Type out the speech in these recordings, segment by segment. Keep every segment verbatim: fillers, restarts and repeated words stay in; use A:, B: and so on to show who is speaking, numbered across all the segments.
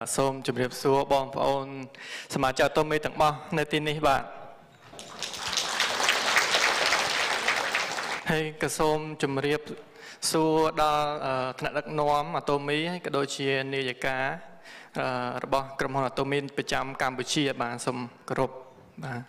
A: សូមជម្រាបសួរបងប្អូនសមាជិកតុមេទាំងអស់នៅទីនេះបាទហើយក៏សូមជម្រាបសួរដល់ថ្នាក់ដឹកនាំអាតូមីហើយក៏ដូចជានាយិការបស់ក្រុមហ៊ុនអាតូមីប្រចាំកម្ពុជាបាទសូមគោរពបាទ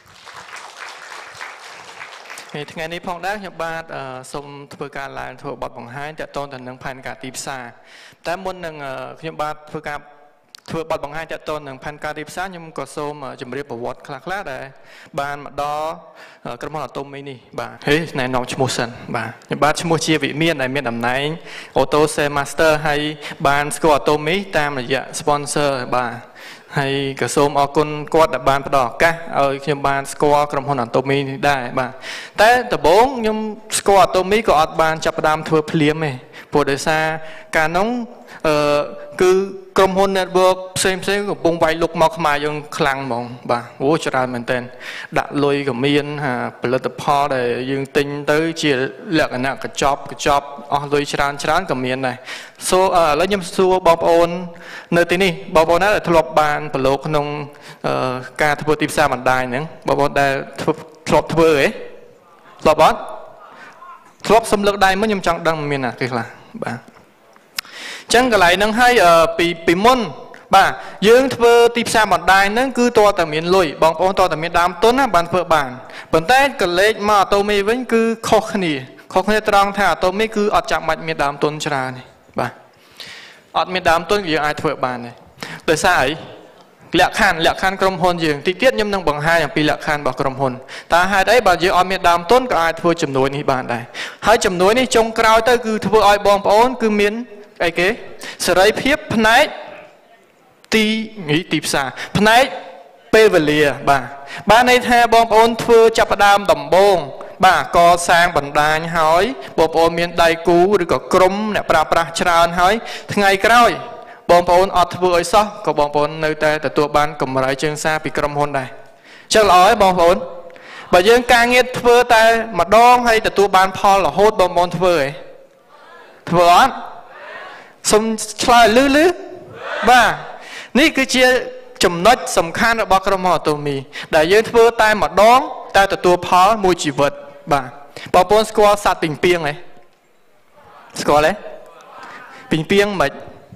A: ហើយថ្ងៃនេះផងដែរខ្ញុំបាទសូមធ្វើការឡើងធ្វើបទបង្ហាញទាក់ទងទៅនឹងផែនការទីផ្សារតែមុននឹងខ្ញុំបាទធ្វើការធ្វើបទបង្ហាញទាក់ទងនឹងផែនការទីផ្សារខ្ញុំក៏សូមជម្រាបប្រវត្តិខ្លះៗដែរបានមកដល់ក្រុមហ៊ុនអាតូមីនេះបាទហេណែនាំឈ្មោះសិនបាទខ្ញុំបាទឈ្មោះជាវិមានដែលមានតំណែង Auto Sales Master ហើយបានស្គាល់អាតូមីតាមរយៈ sponsor បាទហើយក៏សូមអរគុណគាត់ដែលបានផ្ដល់ឱកាសឲ្យខ្ញុំបានស្គាល់ក្រុមហ៊ុនអាតូមីនេះដែរបាទតែដំបូងខ្ញុំស្គាល់អាតូមីក៏អត់បានចាប់ផ្ដើមធ្វើភ្លាមទេព្រោះដោយសារកាលនោះអឺគឺក្រុមហ៊ុន network ផ្សេងផ្សេងកំពុងវាយលុកមកខ្មែរយើងខ្លាំងហ្មងបាទអូច្រើនមែនតើដាក់លុយក៏មានផលិតផលដែលយើងទិញទៅជាលក្ខណៈកញ្ចប់កញ្ចប់អស់លុយច្រើនច្រើនក៏មានដែរសូឥឡូវខ្ញុំសួរបងប្អូននៅទីនេះបងប្អូនណាដែលធ្លាប់បានប្រឡូកក្នុងការធ្វើទីផ្សារបណ្ដាញហ្នឹងបងប្អូនដែលធ្លាប់ធ្វើហ៎ធ្លាប់អត់ធ្លាប់សំលឹកដៃមកខ្ញុំចង់ដឹងមានណាគេខ្លះបាទចឹងកន្លែងហ្នឹងហើយពីពីមុនបាទយើងធ្វើទីផ្សារបណ្ដាញហ្នឹងគឺតើតែមានលុយបងប្អូនតើតែមានដើមទុនណាបានធ្វើបានប៉ុន្តែកលេចមកអាតូមីវិញគឺខុសគ្នាខុសគ្នាត្រង់ថាអាតូមីគឺអត់ចាំបាច់មានដើមទុនច្រើនទេបាទអត់មានដើមទុនយើងអាចធ្វើបានទេដោយសារអីលក្ខខណ្ឌលក្ខខណ្ឌក្រុមហ៊ុនយើងតិចទៀតខ្ញុំនឹងបង្ហាញអំពីលក្ខខណ្ឌរបស់ក្រុមហ៊ុនតើហេតុអីបើយើងអត់មានដើមទុនក៏អាចធ្វើជំនួយនេះបានដែរហើយជំនួយនេះចុងក្រោយទៅគឺធ្វើឲ្យបងប្អូនគឺមានអីគេសេរីភាពផ្នែកទីទីផ្សារផ្នែកពេលវេលាបាទបានន័យថាបងប្អូនធ្វើចាប់ផ្ដើមដំបូងបាទកសាងបណ្ដាញហើយបងប្អូនមានដៃគូឬក៏ក្រុមអ្នកប្រើប្រាស់ច្រើនហើយថ្ងៃក្រោយបងប្អូនអត់ធ្វើឲ្យសោះក៏បងប្អូននៅតែទទួលបានកម្រៃជើងសារពីក្រុមហ៊ុនដែរចឹងល្អហើយបងប្អូនបើយើងការងារធ្វើតែម្ដងហើយទទួលបានផលរហូតបងប្អូនធ្វើហ៎ធ្វើអត់សូមឆ្លើយលឺលឺបាទនេះគឺជាចំណុចសំខាន់របស់ក្រុមហ៊ុនអាតូមីដែលយើងធ្វើតែម្ដងតែទទួលផលមួយជីវិតបាទបងប្អូនស្គាល់សត្វពីងពីងទេស្គាល់ទេពីងពីងមិន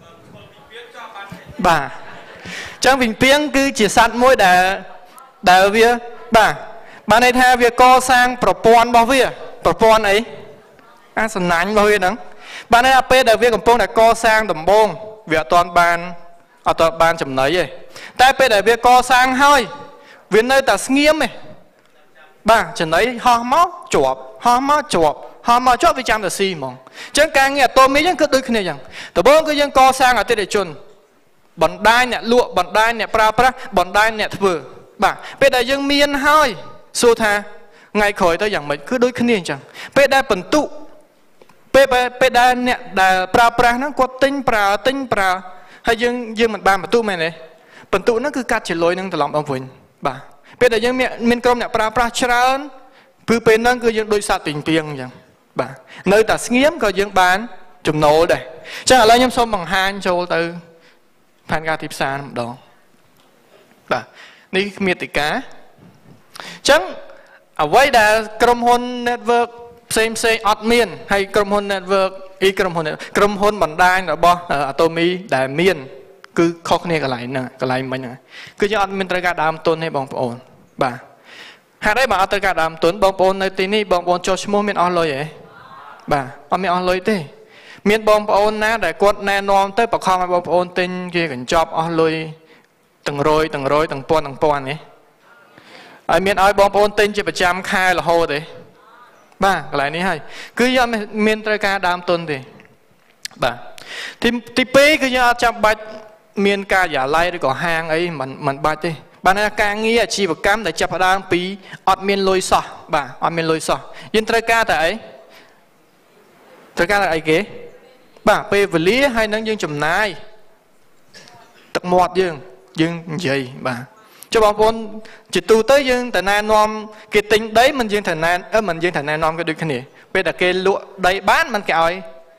A: បាទអញ្ចឹងពីងពីងគឺជាសត្វមួយដែលដែលវាបាទបានន័យថាវាកសាងប្រព័ន្ធរបស់វាប្រព័ន្ធអីអាសំណាញ់របស់វាហ្នឹងបានន័យថាពេលដែលវាកំពុងតែកសាងដំបូងវាអត់ទាន់បានអត់ទាន់បានចំណីទេតែពេលដែលវាកសាងហើយវានៅតែស្ងៀមទេបាទចំណីហោះមកជាប់ហោះមកជាប់ហោះមកជាប់វាចាំតែស៊ីហ្មងអញ្ចឹងការងារអាតូមីហ្នឹងគឺដូចគ្នាអញ្ចឹងដំបូងគឺយើងកសាងអតិថិជនបណ្ដាញអ្នកលក់បណ្ដាញអ្នកប្រើប្រាស់បណ្ដាញអ្នកធ្វើបាទពេលដែលយើងមានហើយសួរថាថ្ងៃក្រោយទៅយ៉ាងម៉េចគឺដូចគ្នាអញ្ចឹងពេលដែលបន្ទុពេលពេលដែលអ្នកដែលប្រើប្រាស់ហ្នឹងគាត់ទិញប្រើទិញប្រើហើយយើងយើងមិនបានបន្ទុមែនទេបន្ទុហ្នឹងគឺកាត់ជាលុយនឹងត្រឡប់មកវិញបាទពេលដែលយើងមានក្រុមអ្នកប្រើប្រាស់ច្រើនគឺពេលហ្នឹងគឺយើងដូចសត្វពីងពីងអញ្ចឹងបាទនៅតែស្ងៀមក៏យើងបានចំណូលដែរអញ្ចឹងឥឡូវខ្ញុំសូមបង្ហាញចូលទៅផែនការទីផ្សារម្ដងបាទនេះមាតិកាអញ្ចឹងអ្វីដែលក្រុមហ៊ុន network ផ្សេងផ្សេងអត់មានហើយក្រុមហ៊ុន network អីក្រុមហ៊ុនក្រុមហ៊ុនបណ្ដាញរបស់អាតូមីដែលមានគឺខុសគ្នាកន្លែងហ្នឹងកន្លែងមិញហ្នឹងគឺយើងអត់មានត្រូវការដើមទុនទេបងប្អូនបាទហេតុអីបើអត់ត្រូវការដើមទុនបងប្អូននៅទីនេះបងប្អូនចុះឈ្មោះមានអស់លុយទេបាទអត់មានអស់លុយទេមានបងប្អូនណាដែលគាត់ណែនាំទៅបខំឲ្យបងប្អូនទិញគេកញ្ចប់អស់លុយទាំងរយទាំងរយទាំងពាន់ទាំងពាន់នេះហើយមានឲ្យបងប្អូនទិញជាប្រចាំខែរហូតទេបាទកន្លែងនេះហើយគឺយើងមានត្រូវការដើមទុនទេបាទទីទីពីរគឺយើងអត់ចាំបាច់មានការិយាល័យឬក៏ហាងអីមិនមិនបាច់ទេបានថាការងារអាជីវកម្មដែលចាប់ផ្ដើមពីអត់មានលុយសោះបាទអត់មានលុយសោះយើងត្រូវការតែអីត្រូវការតែអីគេបាទពេលវេលាហើយនឹងយើងចំណាយទឹកមាត់យើងយើងនិយាយបាទចុះបងប្អូនជាទូទៅយើងតែណែនាំគេទិញដីមិនយើងតែណែអឺមិនយើងតែណែនាំគេដូចគ្នាពេលដែលគេលក់ដីបានមិនគេឲ្យ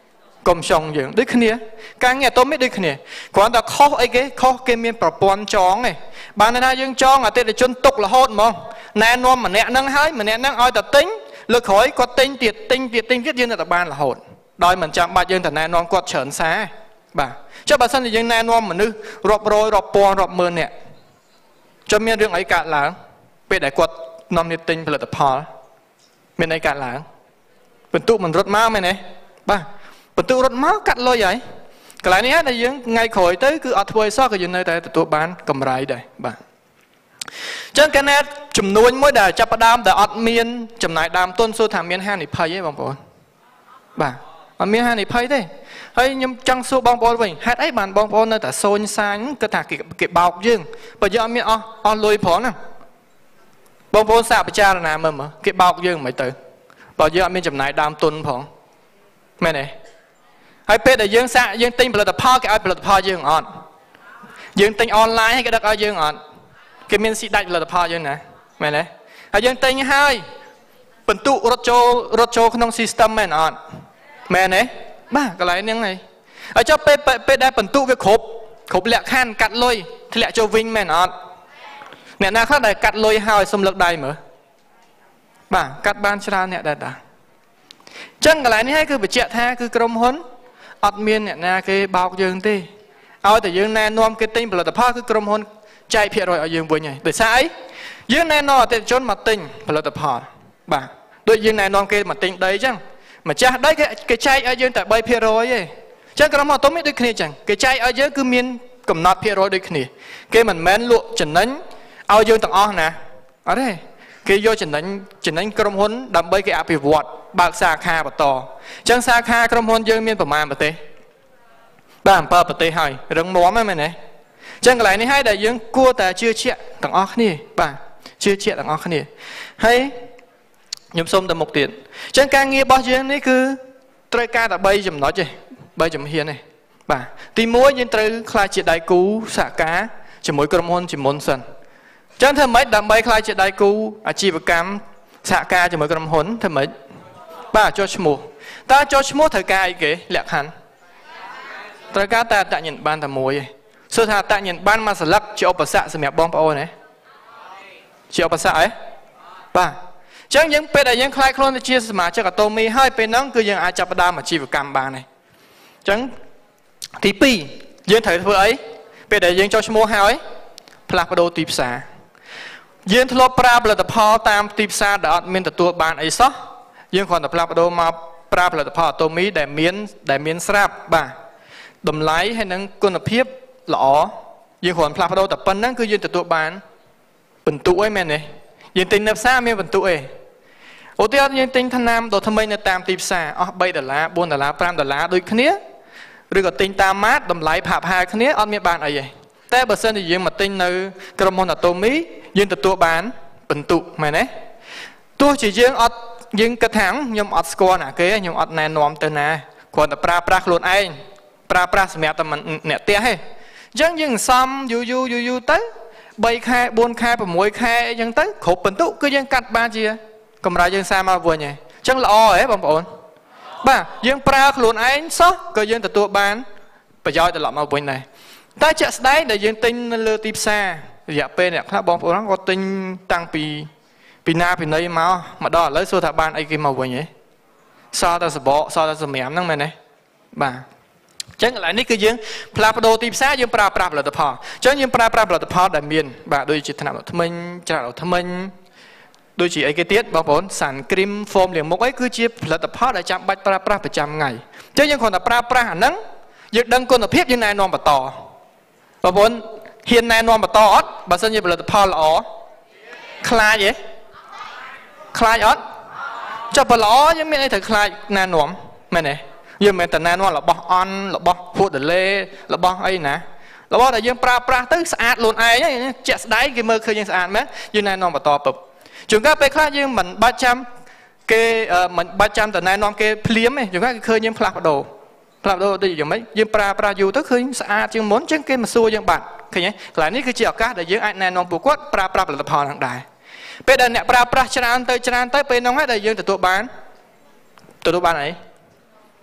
A: កុំចង់យើងដូចគ្នាការងារអត់មានដូចគ្នាគ្រាន់តែខុសអីគេខុសគេមានប្រព័ន្ធចងឯងបានថាយើងចងអតិថិជនទុករហូតហ្មងណែនាំម្នាក់ហ្នឹងហើយម្នាក់ហ្នឹងឲ្យតែទិញលើក្រោយគាត់ទិញទៀតទិញទៀតទិញទៀតយើងទៅបានរហូតដោយមិនចាំបាច់យើងទៅណែនាំគាត់ច្រើនសារបាទចុះបើសិនជាយើងណែនាំមនុស្សរាប់រយរាប់ពាន់រាប់ម៉ឺននាក់ចុះមានរឿងអីកើតឡើងពេលដែលគាត់នាំគ្នាទិញផលិតផលមានអីកើតឡើងបន្ទុកមិនរត់មកមែនទេបាទបន្ទុករត់មកកាត់លុយហើយកន្លែងនេះហើយដែលយើងថ្ងៃក្រោយទៅគឺអត់ធ្វើអីសោះក៏យើងនៅតែទទួលបានកម្រៃដែរបាទអញ្ចឹងកាលណាចំនួនមួយដែលចាប់ផ្ដើមដែលអត់មានចំណាយដើមទុនសួរថាមានហានិភ័យទេបងប្អូនបាទអត់មានហានិភ័យទេហើយខ្ញុំចង់សួរបងប្អូនវិញហេតុអីបានបងប្អូននៅតែសូនសាញគឺថាគេគេបោកយើងបើយើងអត់មានអស់អស់លុយផងណាបងប្អូនសាកពិចារណាមើលមើលគេបោកយើងមិនទៅបើយើងអត់មានចំណាយដើមទុនផងមែនទេហើយពេលដែលយើងសាកយើងទិញផលិតផលគេឲ្យផលិតផលយើងអត់យើងទិញអនឡាញហើយគេដឹកឲ្យយើងអត់គេមានស៊ីដាច់ផលិតផលយើងណាមែនទេហើយយើងទិញហើយបន្ទុករត់ចូលរត់ចូលក្នុង system មែនអត់មែនទេបាទកន្លែងហ្នឹងហើយហើយចុះពេលពេលដែលបន្ទុកវាគ្រប់គ្រប់លក្ខខណ្ឌកាត់លុយធ្លាក់ចូលវិញមែនអត់អ្នកណាខ្លះដែលកាត់លុយហើយសុំលើកដៃមើលបាទកាត់បានច្រើនអ្នកដែរតាអញ្ចឹងកន្លែងនេះហើយគឺបញ្ជាក់ថាគឺក្រុមហ៊ុនអត់មានអ្នកណាគេបោកយើងទេឲ្យតែយើងណែនាំគេទិញផលិតផលគឺក្រុមហ៊ុនចែកភាគរយឲ្យយើងវិញហើយដោយសារអីយើងណែនាំអតិថិជនមកទិញផលិតផលបាទដូចយើងណែនាំគេមកទិញដីអញ្ចឹងម្ចាស់ដីគេគេចែកឲ្យយើងតែបីភាគរយទេអញ្ចឹងក្រុមហ៊ុនអត់មានដូចគ្នាអញ្ចឹងគេចែកឲ្យយើងគឺមានកំណត់ភាគរយដូចគ្នាគេមិនមែនលក់ចំណេញឲ្យយើងទាំងអស់ណាអត់ទេគេយកចំណេញចំណេញក្រុមហ៊ុនដើម្បីគេអភិវឌ្ឍបើកសាខាបន្តអញ្ចឹងសាខាក្រុមហ៊ុនយើងមានប្រមាណប្រទេសបាទអំពើប្រទេសហើយរឹងមាំហ្នឹងមែនទេអញ្ចឹងកន្លែងនេះហើយដែលយើងគួរតែជឿជាក់ទាំងអស់គ្នាបាទជឿជាក់ទាំងអស់គ្នាហើយខ្ញុំសូមទៅមុខទៀតអញ្ចឹងការងាររបស់យើងនេះគឺត្រូវការតែ3ចំណុចទេ3ជំហានទេបាទទីមួយយើងត្រូវខ្លាចជាដៃគូសហការជាមួយក្រុមហ៊ុនជាមុនសិនអញ្ចឹងធ្វើម៉េចដើម្បីខ្លាចជាដៃគូអាជីវកម្មសហការជាមួយក្រុមហ៊ុនធ្វើម៉េចបាទចុះឈ្មោះតើចុះឈ្មោះត្រូវការអីគេលក្ខខណ្ឌត្រូវការតែអត្តញ្ញាណប័ណ្ណតែមួយឯងសួរថាអត្តញ្ញាណប័ណ្ណមួយស្លឹកជាឧបសគ្គសម្រាប់បងប្អូនទេជាឧបសគ្គអីបាទអញ្ចឹងយើងពេលដែលយើងខ្លាចខ្លួនទៅជាសមាជិកអតូមីហើយពេលហ្នឹងគឺយើងអាចចាប់ផ្ដើមអាជីវកម្មបានហើយអញ្ចឹងទីពីរយើងត្រូវធ្វើអីពេលដែលយើងចុះឈ្មោះហើយផ្លាស់ប្ដូរទីផ្សារយើងធ្លាប់ប្រើផលិតផលតាមទីផ្សារដែលអត់មានទទួលបានអីសោះយើងគ្រាន់តែផ្លាស់ប្ដូរមកប្រើផលិតផលអតូមីដែលមានដែលមានស្រាប់បាទតម្លៃហើយនឹងគុណភាពល្អយើងគ្រាន់ផ្លាស់ប្ដូរតែប៉ុណ្្នឹងគឺយើងទទួលបានបន្ទុកអីមែនទេយើងទិញនៅផ្សារមានបន្ទុកអីឧទាហរណ៍យើងទិញថ្នាំដ៏ថ្មីនៅតាមទីផ្សារអស់3ដុល្លារបួនដុល្លារ5ដុល្លារដូចគ្នាឬក៏ទិញតាមម៉ាតតម្លៃផាកផាកគ្នាអត់មានបានអីទេតែបើសិនជាយើងមកទិញនៅក្រុមហ៊ុនអតូមីយើងទទួលបានបន្ទុកមែនទេទោះជាយើងអត់យើងគិតថាខ្ញុំអត់ស្គាល់ណាគេខ្ញុំអត់ណែនាំទៅណាគ្រាន់តែប្រើប្រាស់ខ្លួនឯងប្រើប្រាស់សម្រាប់តែអ្នកផ្ទះទេអញ្ចឹងយើងសំយូរយូរយូរយូរទៅ3ខែ4ខែ6ខែអញ្ចឹងទៅគ្រប់បន្ទុកគឺយើងកាត់បានជាកម្រៃយើងសារមកវិញហើយអញ្ចឹងល្អហ៎បងប្អូនបាទយើងប្រើខ្លួនឯងសោះក៏យើងទទួលបានប្រយោជន៍ត្រឡប់មកវិញដែរតែជាក់ស្ដែងដែលយើងទិញនៅលើទីផ្សាររយៈពេលអ្នកខ្លះបងប្អូនគាត់ទិញតាំងពីពីណាពីណីមកមកដល់ឥឡូវសួរថាបានអីគេមកវិញហ៎សល់តែសបកសល់តែសម្រាមហ្នឹងមែនទេបាទអញ្ចឹងកន្លែងនេះគឺយើងផ្លាស់ប្ដូរទីផ្សារយើងប្រើប្រាស់ផលិតផលអញ្ចឹងយើងប្រើប្រាស់ផលិតផលដែលមានបាទដូចជាថ្នាំដុសធ្មេញច្រាសដុសធ្មេញដូចជាអីគេទៀតបងប្អូនសាន់គ្រីមហ្វូមលាងមុខអីគឺជាផលិតផលដែលចាំបាច់ប្រើប្រាស់ប្រចាំថ្ងៃអញ្ចឹងយើងគ្រាន់តែប្រើប្រាស់អាហ្នឹងយើងដឹងគុណភាពយើងណែនាំបន្តបងប្អូនហ៊ានណែនាំបន្តអត់បើសិនជាផលិតផលល្អខ្លាចទេខ្លាចអត់ចុះបើល្អយើងមានអីត្រូវខ្លាចណែនាំមែនទេយើងមិនមែនតែណែនាំរបស់អន់របស់ភូតលេរបស់អីណារបស់ដែលយើងប្រើប្រាស់ទៅស្អាតខ្លួនឯងជាក់ស្ដែងគេមើលឃើញយើងស្អាតមែនយើងណែនាំបន្តពឹបជួនកាលពេលខ្លះយើងមិនបាច់ចាំគេមិនបាច់ចាំតែណែនាំគេភ្លាមទេជួនកាលគេឃើញយើងផ្លាស់ប្ដូរផ្លាស់ប្ដូរដូចយ៉ាងម៉េចយើងប្រើប្រាស់យូរទៅឃើញស្អាតជាងមុនចឹងគេមកសួរយើងបាត់ឃើញទេកន្លែងនេះគឺជាឱកាសដែលយើងអាចណែនាំពួកគាត់ប្រើប្រាស់ផលិតផលហ្នឹងដែរពេលដែលអ្នកប្រើប្រាស់ច្រើនទៅច្រើនទៅពេលហ្នឹងហើយដែលយើងទទួលបានទទួលបានអី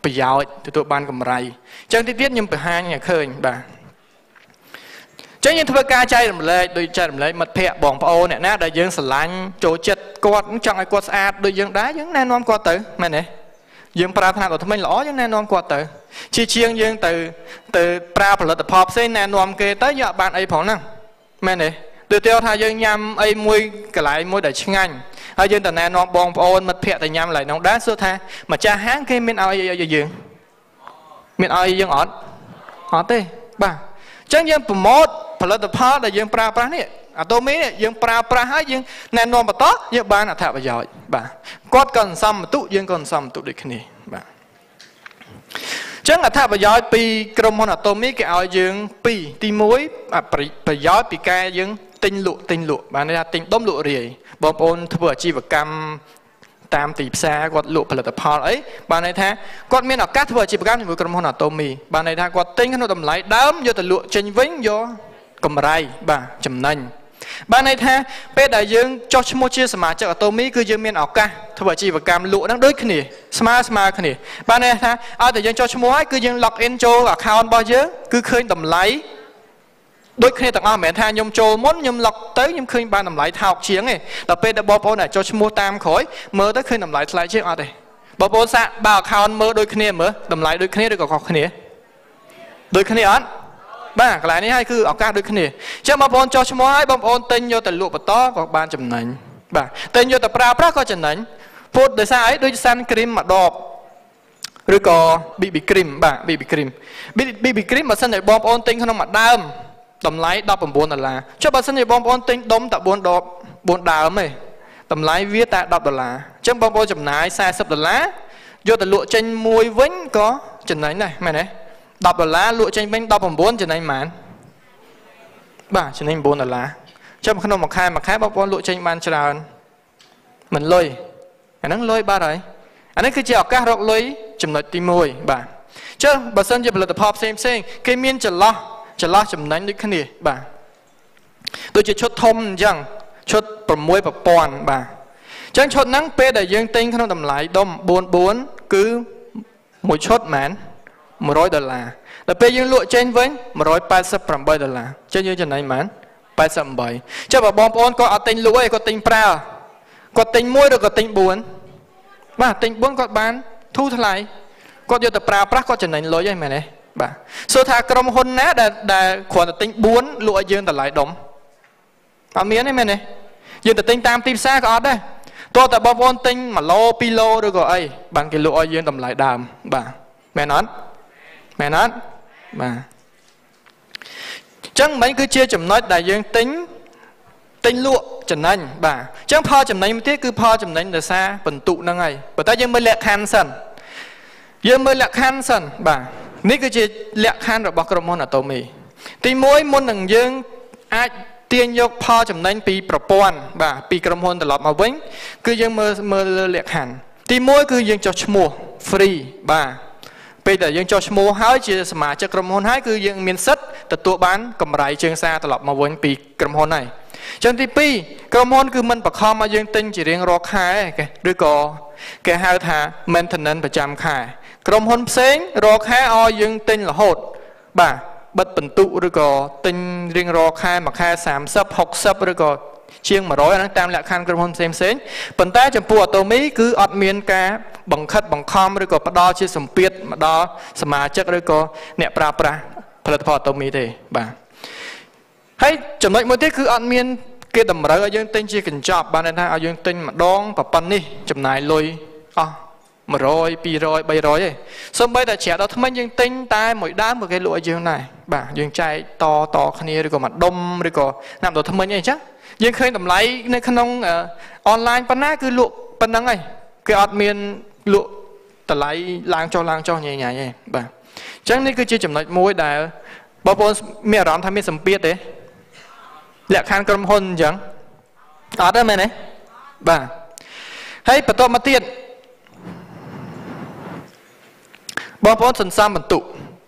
A: ប្រយោជន៍ទទួលបានកម្រៃចឹងទីទៀតខ្ញុំបង្ហាញឲ្យឃើញបាទចឹងយើងធ្វើការចែករំលែកដោយចែករំលែកមិត្តភ័ក្តិបងប្អូនអ្នកណាដែលយើងស្រឡាញ់ចូលចិត្តគាត់ចង់ឲ្យគាត់ស្អាតដូចយើងដែរយើងណែនាំគាត់ទៅមែនទេយើងប្រើថ្នាំដ៏ថ្មីល្អយើងណែនាំគាត់ទៅជាជាងយើងទៅទៅប្រើផលិតផលផ្សេងណែនាំគេទៅយកបានអីផងហ្នឹងមែនទេទោះទៅថាយើងញ៉ាំអីមួយកន្លែងមួយដែលឆ្ងាញ់ហើយយើងទៅណែនាំបងប្អូនមិត្តភ័ក្តិទៅញ៉ាំកន្លែងនោះដែរសួរថាម្ចាស់ហាងគេមានឲ្យឲ្យយើងមានឲ្យយើងអត់អត់ទេបាទអញ្ចឹងយើងប្រម៉ូទផលិតផលដែលយើងប្រើប្រាស់នេះអាតូមីនេះយើងប្រើប្រាស់ហើយយើងណែនាំបន្តយើងបានអត្ថប្រយោជន៍បាទគាត់ក៏សន្សំបន្ទុកយើងក៏សន្សំបន្ទុកដូចគ្នាបាទអញ្ចឹងអត្ថប្រយោជន៍ពីក្រុមហ៊ុនអាតូមីគេឲ្យយើងពីរទីមួយប្រយោជន៍ពីការយើងទិញលក់ទិញលក់បានន័យថាទិញដុំលក់រាយបងប្អូនធ្វើអាជីវកម្មតាមទីផ្សារគាត់លក់ផលិតផលអីបានន័យថាគាត់មានឱកាសធ្វើអាជីវកម្មជាមួយក្រុមហ៊ុនអាតូមីបានន័យថាគាត់ទិញក្នុងតម្លៃដើមយកទៅលក់ចេញវិញយកកម្រៃបាទចំណេញបានន័យថាពេលដែលយើងចុះឈ្មោះជាសមាជិកអាតូមីគឺយើងមានឱកាសធ្វើអាជីវកម្មលក់ហ្នឹងដូចគ្នាស្មើស្មើគ្នាបានន័យថាឲ្យតែយើងចុះឈ្មោះហើយគឺយើង log in ចូល account របស់យើងគឺឃើញតម្លៃដូចគ្នាទាំងអស់មិនមែនថាខ្ញុំចូលមុនខ្ញុំ log ទៅខ្ញុំឃើញបានតម្លៃថោកជាងទេដល់ពេលដែលបងប្អូនដែលចុះឈ្មោះតាមក្រោយមើលទៅឃើញតម្លៃថ្លៃជាងអត់ទេបងប្អូនសាកបើ account មើលដូចគ្នាមើលតម្លៃដូចគ្នាឬក៏ខុសគ្នាដូចគ្នាអត់បាទកន្លែងនេះហើយគឺឱកាសដូចគ្នាអញ្ចឹងបងប្អូនចុះឈ្មោះហើយបងប្អូនទិញយកទៅលក់បន្តក៏បានចំណេញបាទទិញយកទៅប្រើប្រាស់ក៏ចំណេញពុតដោយសារអីដូចសាន់គ្រីមមួយដបឬក៏ ប៊ី ប៊ី cream បាទ ប៊ី ប៊ី cream ប៊ី ប៊ី cream បើសិនតែបងប្អូនទិញក្នុងមួយដើមតម្លៃដប់ប្រាំបួនដុល្លារចុះបើសិនជាបងប្អូនទិញដុំតែបួនដបបួនដើមទេតម្លៃវាតែដប់ដុល្លារអញ្ចឹងបងប្អូនចំណាយសែសិបដុល្លារយកទៅលក់ចេញមួយវិញក៏ចំណេញដែរមែនទេដប់ដុល្លារលក់ចេញវិញដប់ប្រាំបួនចំណេញប៉ុន្មានបាទចំណេញបួនដុល្លារចាំក្នុងមួយខែមួយខែបងប្អូនលក់ចេញបានច្រើនមិនលុយអាហ្នឹងលុយបាត់ហើយអានេះគឺជាឱកាសរកលុយចំណុចទីមួយបាទចុះបើសិនជាផលិតផលផ្សេងផ្សេងគេមានចន្លោះចន្លោះចំណេញដូចគ្នាបាទដូចជាឈុតធំអញ្ចឹងឈុតប្រាំមួយប្រព័ន្ធបាទអញ្ចឹងឈុតហ្នឹងពេលដែលយើងទិញក្នុងតម្លៃដុំបួនបួនគឺមួយឈុតមែនមួយរយដុល្លារដល់ពេលយើងលក់ចេញវិញមួយរយប៉ែតសិបប្រាំបីដុល្លារអញ្ចឹងយើងចំណេញប៉ុន្មានប៉ែតសិបប្រាំបីចុះបើបងប្អូនគាត់អត់ទិញលក់ទេគាត់ទិញប្រើគាត់ទិញមួយឬក៏ទិញបួនបាទទិញបួនគាត់បានធូរថ្លៃគាត់យកទៅប្រើប្រាស់គាត់ចំណេញលុយហ្នឹងមែនទេបាទសួរថាក្រុមហ៊ុនណាដែលដែលគ្រាន់តែទិញបួនលក់ឲ្យយើងតម្លៃដុំអត់មានទេមែនទេយើងទៅទិញតាមទីផ្សារក៏អត់ដែរតោះតែបងប្អូនទិញមួយឡូពីរឡូឬក៏អីបានគេលក់ឲ្យយើងតម្លៃដើមបាទមែនអត់មែនអត់បាទអញ្ចឹងមិនគឺជាចំណុចដែលយើងទិញទិញលក់ចំណេញបាទអញ្ចឹងផលចំណេញមួយទៀតគឺផលចំណេញដោយសារបន្ទុកហ្នឹងហើយប៉ុន្តែយើងមើលលក្ខខណ្ឌសិនយើងមើលលក្ខខណ្ឌសិនបាទនេះគឺជាលក្ខខណ្ឌរបស់ក្រុមហ៊ុនអាតូមីទីមួយមុននឹងយើងអាចទាញយកផលចំណេញពីប្រព័ន្ធបាទពីក្រុមហ៊ុនត្រឡប់មកវិញគឺយើងមើលមើលលក្ខខណ្ឌទីមួយគឺយើងចុះឈ្មោះ free បាទពេលដែលយើងចុះឈ្មោះហើយជាសមាជិកក្រុមហ៊ុនហើយគឺយើងមានសិទ្ធិទទួលបានកម្រៃជើងសារត្រឡប់មកវិញពីក្រុមហ៊ុនហើយចឹងទីពីរក្រុមហ៊ុនគឺមិនបខំឲ្យយើងទិញជារៀងរាល់ខែទេឬក៏គេហៅថា maintenance ប្រចាំខែក្រុមហ៊ុនផ្សេងរាល់ខែឲ្យយើងទិញរហូតបាទបិទបន្ទុកឬក៏ទិញរៀងរាល់ខែមួយខែសាមសិប ហុកសិបឬក៏ជាងមួយរយអាហ្នឹងតាមលក្ខខណ្ឌក្រុមហ៊ុនផ្សេងផ្សេងប៉ុន្តែចំពោះអាតូមីគឺអត់មានការបង្ខិតបង្ខំឬក៏ផ្ដល់ជាសម្ពាធមកដល់សមាជិកឬក៏អ្នកប្រើប្រាស់ផលិតផលអាតូមីទេបាទហើយចំណុចមួយទៀតគឺអត់មានគេតម្រូវឲ្យយើងទិញជាកញ្ចប់បានន័យថាឲ្យយើងទិញម្ដងប៉ុណ្ណេះចំណាយលុយអស់មួយរយពីរយបីរយទេសូម្បីតែជ្រាបដល់ថ្មីយើងទិញតែមួយដើមក៏គេលក់ឲ្យយើងដែរបាទយើងចែកតតគ្នាឬក៏មួយដុំឬក៏ណាប់ដល់ថ្មីអីចឹងយើងឃើញតម្លៃនៅក្នុងអនឡាញប៉ុណ្ណាគឺលក់ប៉ុណ្ណឹងហើយគេអត់មានលក់តម្លៃឡើងចុះឡើងចុះញ៉ៃញ៉ៃទេបាទអញ្ចឹងនេះគឺជាចំណុចមួយដែលបងប្អូនមានអារម្មណ៍ថាមានសម្ពាធទេលក្ខខណ្ឌក្រុមហ៊ុនអញ្ចឹងអត់ទេមែនទេបាទហើយបន្ទាប់មកទៀតបងប្អូនសន្សំបន្ទុក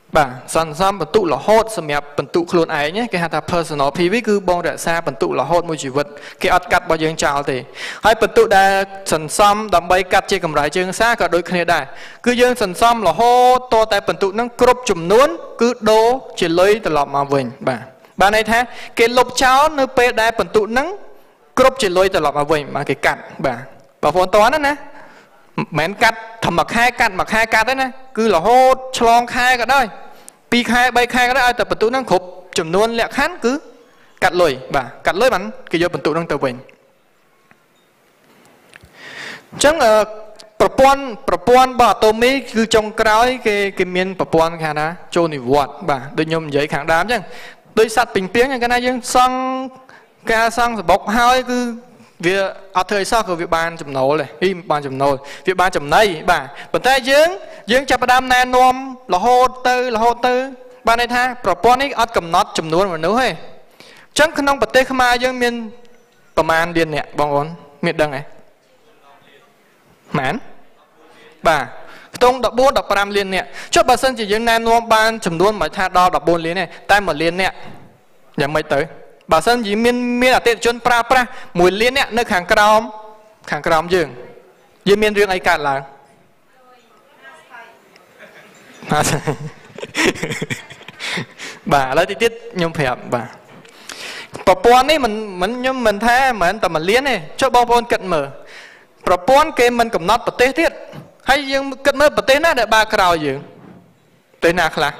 A: bà sẵn sẵn bẩn tụ là hốt xem nhập bẩn tụ khuôn ấy nhé cái hạt là personal pê vê cứ bong rẽ xa bẩn tụ là hốt môi chỉ vật cái ớt cắt bao nhiêu chào thì hay bẩn tụ đã sẵn sẵn đầm bay cắt trên cầm rải chương xa cả đôi khi đây cứ dương sẵn sẵn là hốt to tại bẩn tụ nó cướp chùm nuốn cứ đố chỉ lấy từ lọp mà vinh bà bà này thế cái lục cháu nơi pe đại bẩn tụ nó cướp chỉ lấy từ lọp mà vinh mà cái cắt bà bà phone toán đó nè mến cắt thầm mặc hai cắt mặc hai cắt đấy nè cứ là hốt chlong khai cả đây pi khai bay khai cả đây tập bẩn tụ năng khục chùm nuôn lẹ khán cứ cắt lồi bà cắt lồi bắn cái vô bẩn tụ năng tờ bình chẳng ờ propon propon bà tô mỹ cứ trong cái cái cái miền propon khá đó cho nỉ vọt bà đôi nhôm giấy kháng đám chứ đôi sắt bình tiếng như cái này nhưng xong ca xong bọc hai cứ việc ở thời sau của việc ban chấm nổ này đi ban chấm nổ việc ban chấm này bà bẩn tay dưỡng dưỡng chập đam nan nom là hô tư là hô tư ban này tha propon ấy ở cầm nót chấm nổ mà nấu hay chẳng khả năng bật tê khma dưỡng miềnประมาณ điền nè bong ổn miền đằng này mãn bà tông đập bốn đập năm liên nè cho bà sân chỉ dưỡng nan nom ban chấm nổ mà tha đo đập bốn liên này tay một liên nè nhà mấy tới bà sân chỉ miền miền ở tết chôn pra pra mùi liên nè nơi hàng crom hàng crom dường dưới miền riêng ấy cả là bà lấy tiết nhung phèm bà bà pon ấy mình mình nhung mình thế mình tầm mình liên này cho bao pon cận mở bà pon cái mình cầm nót bật tết tiết hay dương cận mở bật tết nó để ba cào dường tới nào là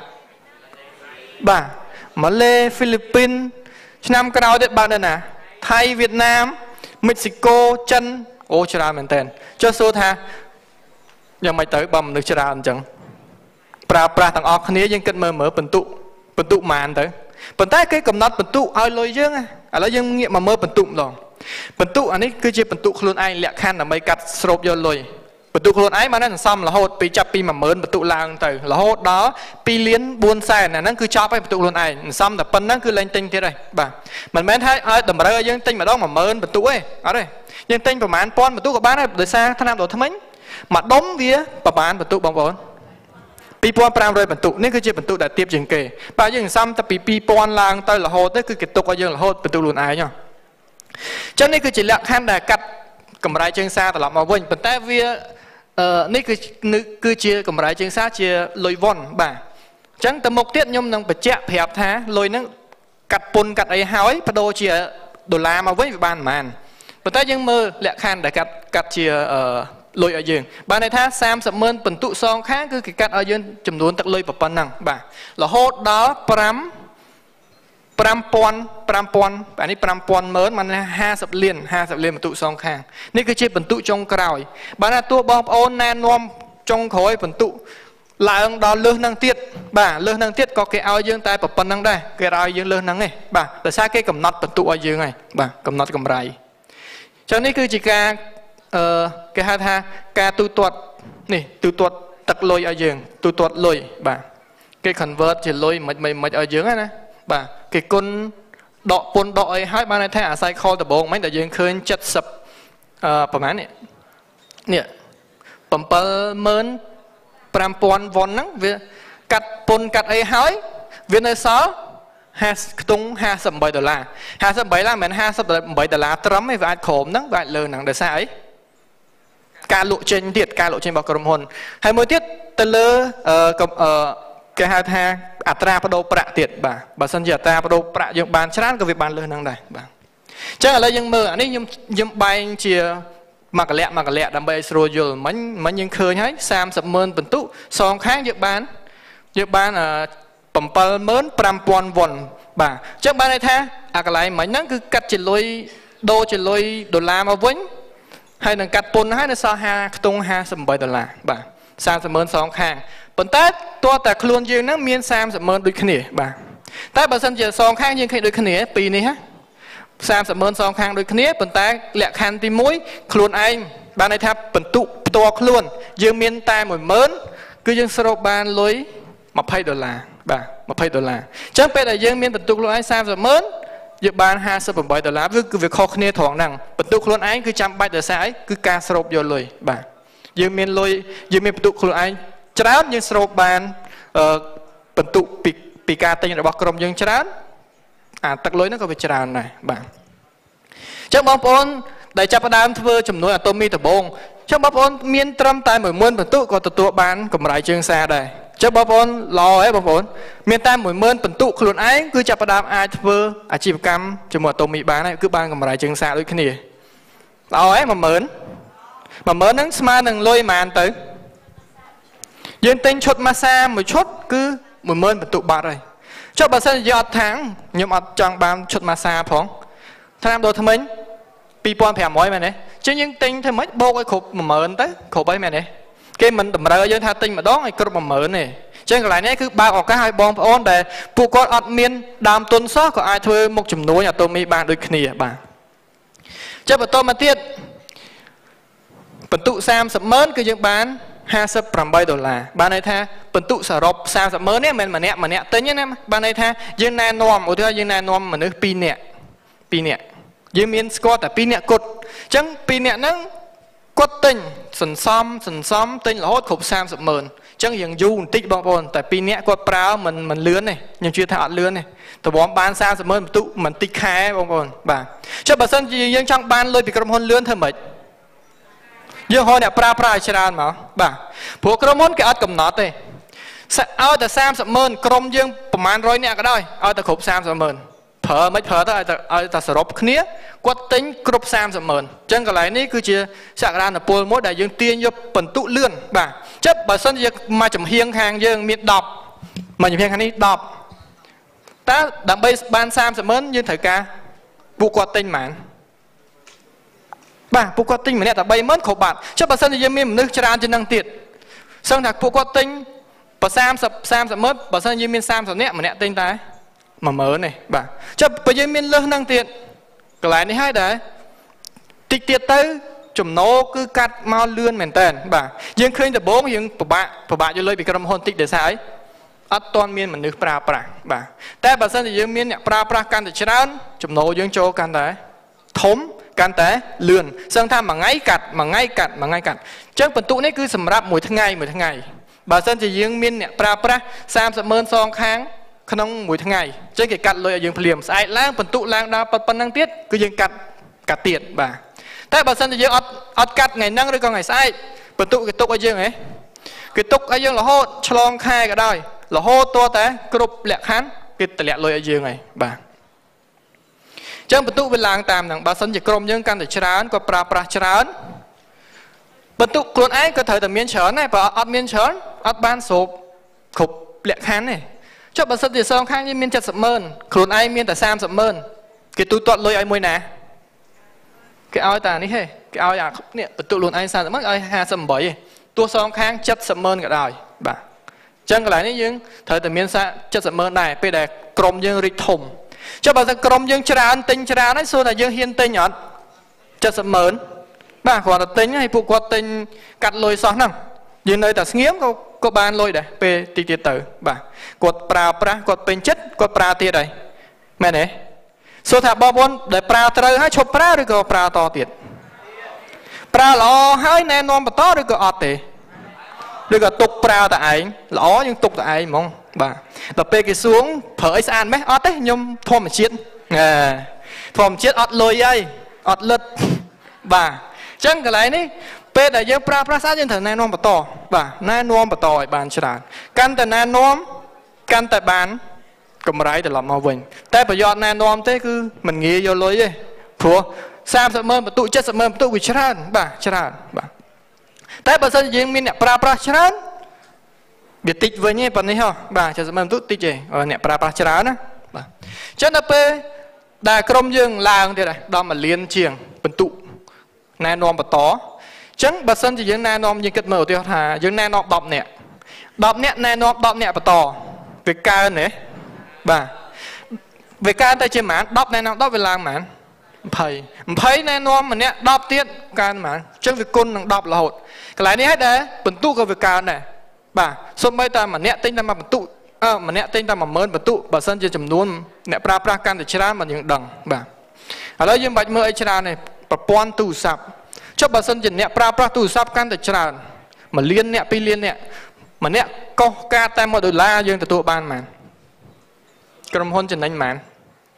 A: bà Malay Philippines năm cái nào đấy bạn đây nè Thái Việt Nam Mexico chân ô chả mình tên cho số tha giờ mày tới bầm được chả anh chẳng pra pra thằng óc này dân cần mở mở bẩn tụ bẩn tụ màn tới bẩn tay cái cầm nát bẩn tụ ai lôi dương à à lấy dương nghiệm mà mở bẩn tụ rồi bẩn tụ anh ấy cứ chỉ bẩn tụ luôn anh lẹ khăn là mấy cắt sộp vô lôi bẩn tụ luôn ấy mà nó xong là hốt pi chắp pi mà mớn bẩn tụ lang từ là hốt đó pi liến buôn xe này nó cứ chắp ấy bẩn tụ luôn anh xong là phân nó cứ lên tinh thế đây bà mình mới thấy ai đầm ra dân tinh mà đó mà mớn bẩn tụ ấy ở đây dân tinhประมาณ pon bẩn tụ của bạn này đời xa thằng nam đồ thấm ấy mà đóng víaประมาณ bẩn tụ bằng bốn pi pon pram rồi bẩn tụนี่คือ bẩn tụ đã tiếp chừng kề bà dân xong ta pi pi pon lang tới là hốt tới cứ kết tục ở dân là hốt bẩn tụ luôn ai nhá cho nên cứ chỉ là khăn đã cắt cầm rai chân xaแต่ละมาวิ่งเป็นแต่เวียนี่คือคือเชียร์กับรายเชียงซาเชียร์ลอยวอนบ่าจังแต่มกเทียนยมนังไปเจ๊ะแผบท้าลอยนั่งกัดปนกัดไอ้หอยพอโดเชียร์ดอลลาร์มาไว้บ้านมันเป็นแต่ยังมือแหลกคันแต่กัดกัดเชียร์ลอยเอายืนบ้านในท้าสามสามเมินเป็นตุซองค้างคือกัดเอายืนจำนวนตักลอยแบบปนนังบ่าเราโหดđóปรำปรำปอนปรำปอนอันนี้ปรำปอนเมินมันห้าสิบเหรียญห้าสิบเหรียญบรรทุกซองข้างนี่คือเชื่อบรรทุกจงกรอยบ้านตัวบอมโอนแนนวมจงขอยบรรทุกลายองดอเลือกนั่งเทียดบ่าเลือกนั่งเทียดก็แกเอายืงตายแบบปนนั่งได้แกเอายืงเลือกนั่งไงบ่าแต่ซาแกกำนัดบรรทุกเอายืงไงบ่ากำนัดกำไรฉะนั้นนี่คือจิการเอ่อแกหาทาการตูตรวจนี่ตูตรวจตักลอยเอายืงตูตรวจลอยบ่าแกคอนเวิร์ตจะลอยไม่ไม่ไม่เอายืงนะบ่าcái con đọ pôn đọ ấy hai ba này thay à sai call từ bộ mấy đại dương khơi chất sậpประมาณนี้เนี่ยปั๊มเปิลเมินปรามปอนวอนนั่งเวกัดปนกัดไอ้หอยเวียนในซอห้าตรงห้าสิบใบดอลลาร์ห้าสิบใบละเหมือนห้าสิบใบดอลลาร์ตรัมไม่ว่าโขมนั่งว่าเลยหนังเดือดสายการlộ trìnhเดียดการlộ trìnhบอกกรมหนให้มวยเทียดตะเลอกับแกหาทางอัตราประโดประเตียดบ่าบ่สัญญาอัตราประโดประยังบานชนะก็วิบานเลยนั่งได้บ่าจังอะไรยังมืออันนี้ยังยังใบเชียมากระเละมากระเละดำใบสโรยลมันมันยังเคยให้สามสิบเมินเป็นตู้สองข้างยังบานยังบานอ่าปั๊มเปิลเมินปรามปอนวอนบ่าจังบานในแท้อะไรเหมือนนั่นคือกัดจิลอยโดจิลอยดอลลาร์มาวิ่งให้หนังกัดปนให้ในซาฮาตรงห้าสิบใบดอลลาร์บ่าสามสิบเมินสองข้างปันแต่ตัวแต่คลวนยืนนั่งเมียนสามสิบเมินโดยขณีบ่าแต่บางสันจะสองข้างยืนโดยขณีปีนี้ฮะสามสิบเมินสองข้างโดยขณีปันแต่แหลกคันตีมุ้ยคลวนไอ้บางในทับปันตุตัวคลวนยืนเมียนตายหมดเมินคือยังสโลบานลอยมาไพ่ดอลลาร์บ่ามาไพ่ดอลลาร์จังเป็นแต่ยืนเมียนปันตุคลวนไอ้สามสิบเมินยืนบานห้าสิบใบดอลลาร์คือviệcคอขณีถองนั่งปันตุคลวนไอ้คือจำใบแต่สายคือการสโลบโยนเลยบ่ายืนเมียนลอยยืนเมียนปันตุคลวนไอ้จ้ายังสโลบานเอ่อปបន្ទុពីពីការទិញរបស់ក្រុមយើងច្រើនអាទឹកលុយហ្នឹងក៏វាច្រើនដែរបាទអញ្ចឹងបងប្អូនដែលចាប់ផ្ដើមធ្វើចំនួនអាតូមីដំបូងអញ្ចឹងបងប្អូនមានត្រឹមតែមួយម៉ឺនបន្ទុក៏ទទួលបានកម្រៃជើងសារដែរអញ្ចឹងបងប្អូនល្អហ៎បងប្អូនមានតែមួយម៉ឺនបន្ទុខ្លួនឯងគឺចាប់ផ្ដើមអាចធ្វើអាជីវកម្មជាមួយអាតូមីបានហើយគឺបានកម្រៃជើងសារដូចគ្នាល្អហ៎មួយម៉ឺនមួយម៉ឺនហ្នឹងស្មើនឹងលុយប៉ុន្មានទៅយើងទិញឈុតម៉ាសាមួយឈុតគឺមួយម៉ឺនបន្ទុបាត់ហើយចុះបើសិនជាយើងអត់ថាំងខ្ញុំអត់ចង់បានឈុតម៉ាសាផងថ្នាំដូរថ្មិញពីរពាន់ប្រាំរយមែនទេអញ្ចឹងយើងទិញធ្វើម៉េចបូកឲ្យគ្រប់មួយម៉ឺនទៅគ្រប់ហើយមែនទេគេមិនតម្រូវយើងថាទិញម្ដងឲ្យគ្រប់មួយម៉ឺនទេអញ្ចឹងកន្លែងនេះគឺបើកឱកាសឲ្យបងប្អូនដែលពួកគាត់អត់មានដើមទុនសោះក៏អាចធ្វើមុខជំនួញអាតូមីបានដូចគ្នាបាទចុះបន្តមកទៀតបន្ទុសាមសិបម៉ឺនគឺយើងបានห้าสิบแปดដុល្លារបានន័យថាបន្ទុសរុបសាមសិបម៉ឺននេះមិនមែនម្នាក់ម្នាក់ទិញទេណាបានន័យថាយើងណែនាំឧទាហរណ៍យើងណែនាំមនុស្សពីរនាក់ពីរនាក់យើងមានស្គាល់តែពីរនាក់គត់អញ្ចឹងពីរនាក់ហ្នឹងគាត់ទិញសន្សំសន្សំទិញរហូតគ្រប់សាមសិបម៉ឺនអញ្ចឹងយើងយូរបន្តិចបងប្អូនតែពីរនាក់គាត់ប្រើមិនមិនលឿនទេខ្ញុំជឿថាអត់លឿនទេតើបានសាមសិបម៉ឺនបន្ទុមិនតិចខែបងប្អូនបាទចុះបើសិនជាយើងចង់បានលុយពីក្រុមហ៊ុនលឿនធ្វើម៉េចយើងហៅអ្នកប្រើប្រាស់ឲ្យច្រើនមកបាទព្រោះក្រុមហ៊ុនគេអត់កំណត់ទេឲ្យតែសាមសិបម៉ឺនក្រុមយើងប្រហែលរយនាក់ក៏ដោយឲ្យតែគ្រប់សាមសិបម៉ឺនប្រើមិនប្រើទៅឲ្យតែឲ្យតែសរុបគ្នាគាត់ទិញគ្រប់សាមសិបម៉ឺនអញ្ចឹងកន្លែងនេះគឺជាសក្តានុពលមួយដែលយើងទាញយកបន្ទុលឿនបាទចិត្តបើសិនជាមកចំហៀងខាងយើងមានដប់មកចំហៀងខាងនេះដប់តើដើម្បីបានសាមសិបម៉ឺនយើងត្រូវការពួកគាត់ទិញប៉ុន្មានបាទពួកគាត់ទិញម្នាក់តែបីម៉ឺនគ្រប់បាត់ចុះបើសិនជាយើងមានមនុស្សច្រើនជាងនឹងទៀតសឹងថាពួកគាត់ទិញបើសាមសិប សាមសិបម៉ឺនបើសិនយើងមានសាមសិបនាក់ម្នាក់ទិញតែមួយម៉ឺនទេបាទចុះបើយើងមានលើសហ្នឹងទៀតកន្លែងនេះហើយដែរតិចទៀតទៅចំណូលគឺកាត់មកលឿនមែនតើបាទយើងឃើញដំបូងយើងពិបាកពិបាកយកលុយពីក្រុមហ៊ុនតិចដោយសារអីអត់ទាន់មានមនុស្សប្រើប្រាស់បាទតែបើសិនជាយើងមានអ្នកប្រើប្រាស់កាន់តែច្រើនចំណូលយើងចូលកាន់តែធំកាន់តែលឿនសឹងថាមួយថ្ងៃកាត់មួយថ្ងៃកាត់មួយថ្ងៃកាត់អញ្ចឹងបន្ទុកនេះគឺសម្រាប់មួយថ្ងៃមួយថ្ងៃបើសិនជាយើងមានអ្នកប្រើប្រាស់សាមសិបម៉ឺនសងខាងក្នុងមួយថ្ងៃអញ្ចឹងគេកាត់លុយឲ្យយើងភ្លាមស្អែកឡើងបន្ទុកឡើងដល់ប៉ុណ្ណឹងទៀតគឺយើងកាត់កាត់ទៀតបាទតែបើសិនជាយើងអត់អត់កាត់ថ្ងៃហ្នឹងឬក៏ថ្ងៃស្អែកបន្ទុកគេទុកឲ្យយើងហ៎គេទុកឲ្យយើងរហូតឆ្លងខែក៏ដោយរហូតតតែគ្រប់លក្ខខណ្ឌគេតម្លាក់លុយឲ្យយើងហើយបាទអញ្ចឹងបន្ទុកវាឡើងតាមហ្នឹងបើសិនជាក្រុមយើងកាន់តែច្រើនក៏ប្រើប្រាស់ច្រើនបន្ទុកខ្លួនឯងក៏ត្រូវតែមានច្រើនដែរបើអត់មានច្រើនអត់បានស្រូបគ្រប់លក្ខខណ្ឌទេចុះបើសិនជាសងខាងយើងមានเจ็ดสิบម៉ឺនខ្លួនឯងមានតែសាមសិបម៉ឺនគេទូទាត់លុយឲ្យមួយណាគេឲ្យតែនេះហេគេឲ្យអានេះបន្ទុកខ្លួនឯងសាមសិបម៉ឺនឲ្យห้าสิบแปดទេទោះសងខាងเจ็ดสิบម៉ឺនក៏ដោយបាទអញ្ចឹងកន្លែងនេះយើងត្រូវតែមានសាเจ็ดสิบម៉ឺនដែរពេលដែលក្រុមយើងរីកធំចុះបើសិនក្រុមយើងច្រើនទិញច្រើនហើយសួរថាយើងហ៊ានទិញអត់เจ็ดสิบម៉ឺនបាទគាត់ទៅទិញហើយពួកគាត់ទិញកាត់លុយសោះហ្នឹងយើងនៅតែស្ងៀមក៏ក៏បានលុយដែរពេលតិចទៀតទៅបាទគាត់ប្រើប្រាស់គាត់ពេញចិត្តគាត់ប្រើទៀតហើយមែនទេសួរថាបងប្អូនដែលប្រើត្រូវហើយឈប់ប្រើឬក៏ប្រើតទៀតប្រើល្អហើយណែនាំបន្តឬក៏អត់ទេឬក៏ទុកប្រើតែឯងល្អយើងទុកតែឯងហ្មងបាទដល់ពេលគេសួងប្រើអីស្អាតម៉េះអត់ទេខ្ញុំធម្មជាតិណាធម្មជាតិអត់លុយអីអត់លិតបាទអញ្ចឹងកន្លែងនេះពេលដែលយើងប្រើប្រាស់ស្អាតយើងត្រូវណែនាំបន្តបាទណែនាំបន្តឲ្យបានច្រើនកាន់តែណែនាំកាន់តែបានកម្រៃត្រឡប់មកវិញតែប្រយោជន៍ណែនាំទេគឺមិនងាយយកលុយទេព្រោះសាមសិបម៉ឺនបន្ទុកเจ็ดสิบម៉ឺនបន្ទុកវាច្រើនបាទច្រើនបាទតែបើសិនជាយើងមានអ្នកប្រើប្រាស់ច្រើនវាតិចវិញទេប៉ុណ្នេះហ៎បាទเจ็ดสิบម៉ឺនបន្ទុកតិចទេអ្នកប្រើប្រាស់ច្រើនណាបាទអញ្ចឹងដល់ពេលដែលក្រុមយើងឡើងទៀតហើយដល់មួយលានជាងបន្ទុកណែនាំបន្តអញ្ចឹងបើសិនជាយើងណែនាំយើងគិតមើលឧទាហរណ៍ថាយើងណែនាំដប់នាក់ដប់នាក់ណែនាំដប់នាក់បន្តវាកើនទេបាទវាកើនតែជាប៉ុន្មានដប់ណែនាំដប់វាឡើងប៉ុន្មានยี่สิบ ยี่สิบណែនាំម្នាក់ដប់ទៀតកើនប៉ុន្មានអញ្ចឹងវាគុណនឹងដប់រហូតកន្លែងនេះហើយដែរបន្ទុកក៏វាកើនដែរបាទសូម្បីតែម្នាក់ទិញតែមួយបន្ទុកអឺម្នាក់ទិញតែមួយម៉ឺនបន្ទុកបើសិនជាចំនួនអ្នកប្រើប្រាស់កាន់តែច្រើនមិនយើងដឹងបាទឥឡូវយើងបាច់មើលអីច្រើនទេប្រព័ន្ធទូរស័ព្ទចុះបើសិនជាអ្នកប្រើប្រាស់ទូរស័ព្ទកាន់តែច្រើនមួយលានអ្នកពីរលានអ្នក mà nè có ca tam một đô la dương từ tụ ban mà cầm hôn chân đánh màn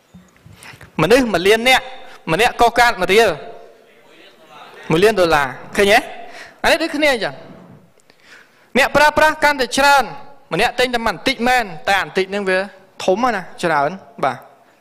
A: mà nước mà liên nè mà nè có ca mà ria một liên đô la thấy nhé anh ấy đứa kia chẳng nè pra pra can để tràn mà nè tên tầm mặn tị men tàn tị nên về thốn mà nè tràn bà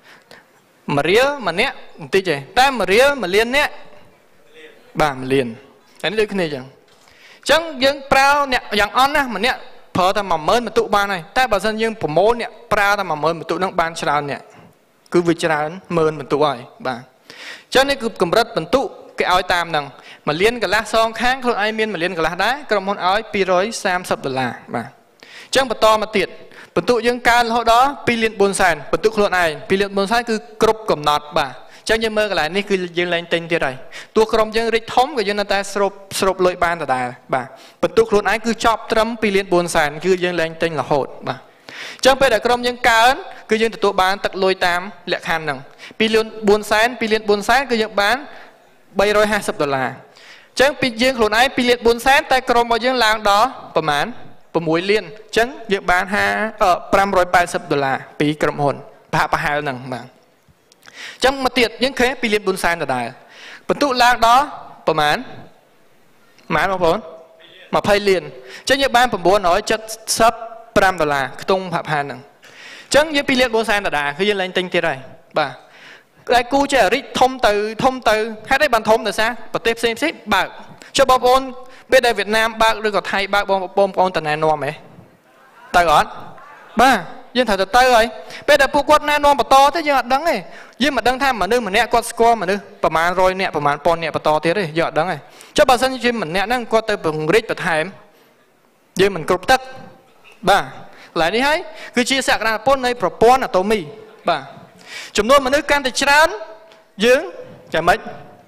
A: mà ria mà nè tị gì ta mà ria mà liên nè bà mà liên anh ấy đứa kia chẳng chẳng dương prao nè dạng on á mà nè phở ta mà mới mà tụ ban này ta bảo dân dương phổ mô nè prao ta mà mới mà tụ năng ban tràn nè cứ vì tràn mơn mà tụ rồi bà cho nên cứ cầm rất mình tụ cái áo tam nằng mà liên cái lá son kháng thôi ai miên mà liên cái lá đá cầm món áo pi rối sam sập đô la bà chẳng bật to mà tiệt bật tụ dương can hồi đó pi liên buôn sàn bật tụ luôn này pi liên buôn sàn cứ cướp cầm nọt bà chẳng như mơ cái lại ní cứ dương lên tên thế này tua cầm dương rít thống của dương ta sộp sộp lội ban đà bà bật tụ luôn ấy cứ chọc trâm pi liên buôn sàn cứ dương lên tên là hột bà chẳng bây giờ cầm dương can cứ dương tụ bán tật lôi tam lẹ khan nằng pi liên buôn sàn pi liên buôn sàn cứ dương bán bảy trăm hai mươi đô la chẳng pi dương luôn ấy pi liên buôn sàn tay cầm vào dương làng đóประมาณประมวยliên chẳng dương bán ha ở năm trăm tám mươi đô la pi cầm hồn bà bà hai nằng mà chẳng mà tiệt những khế pi liên buôn sàn là đài bẩn tụ làng đóประมาณmãn bao vốn mà pay liền chẳng dương bánประมวยnói chất sắp năm đô la tung bà hai nằng chẳng dương pi liên buôn sàn là đài cứ dương lên tinh thế này bà đại cú chơi rít thông từ thông từ hay đấy bàn thông từ sao và tiếp xem xét bạc cho bao vốn bên đây Việt Nam bạc rồi còn thay bạc bom bom con tận này non mày tài gọn ba dân thời tay rồi bên đây phụ quật này non to thế giờ đắng này dân mà đăng tham mà nương mà nẹt quật score mà nươngประมาณrồi nẹtประมาณ pon nẹt to thế đấy giờ đắng này cho bà dân chim mình nẹt năng quật từ bằng rít và thay dân mình cướp tất ba lại đi hay cứ chia sẻ ra pon này propon là tô mì ba chúng tôi mà nước can thì chán dưỡng chả mấy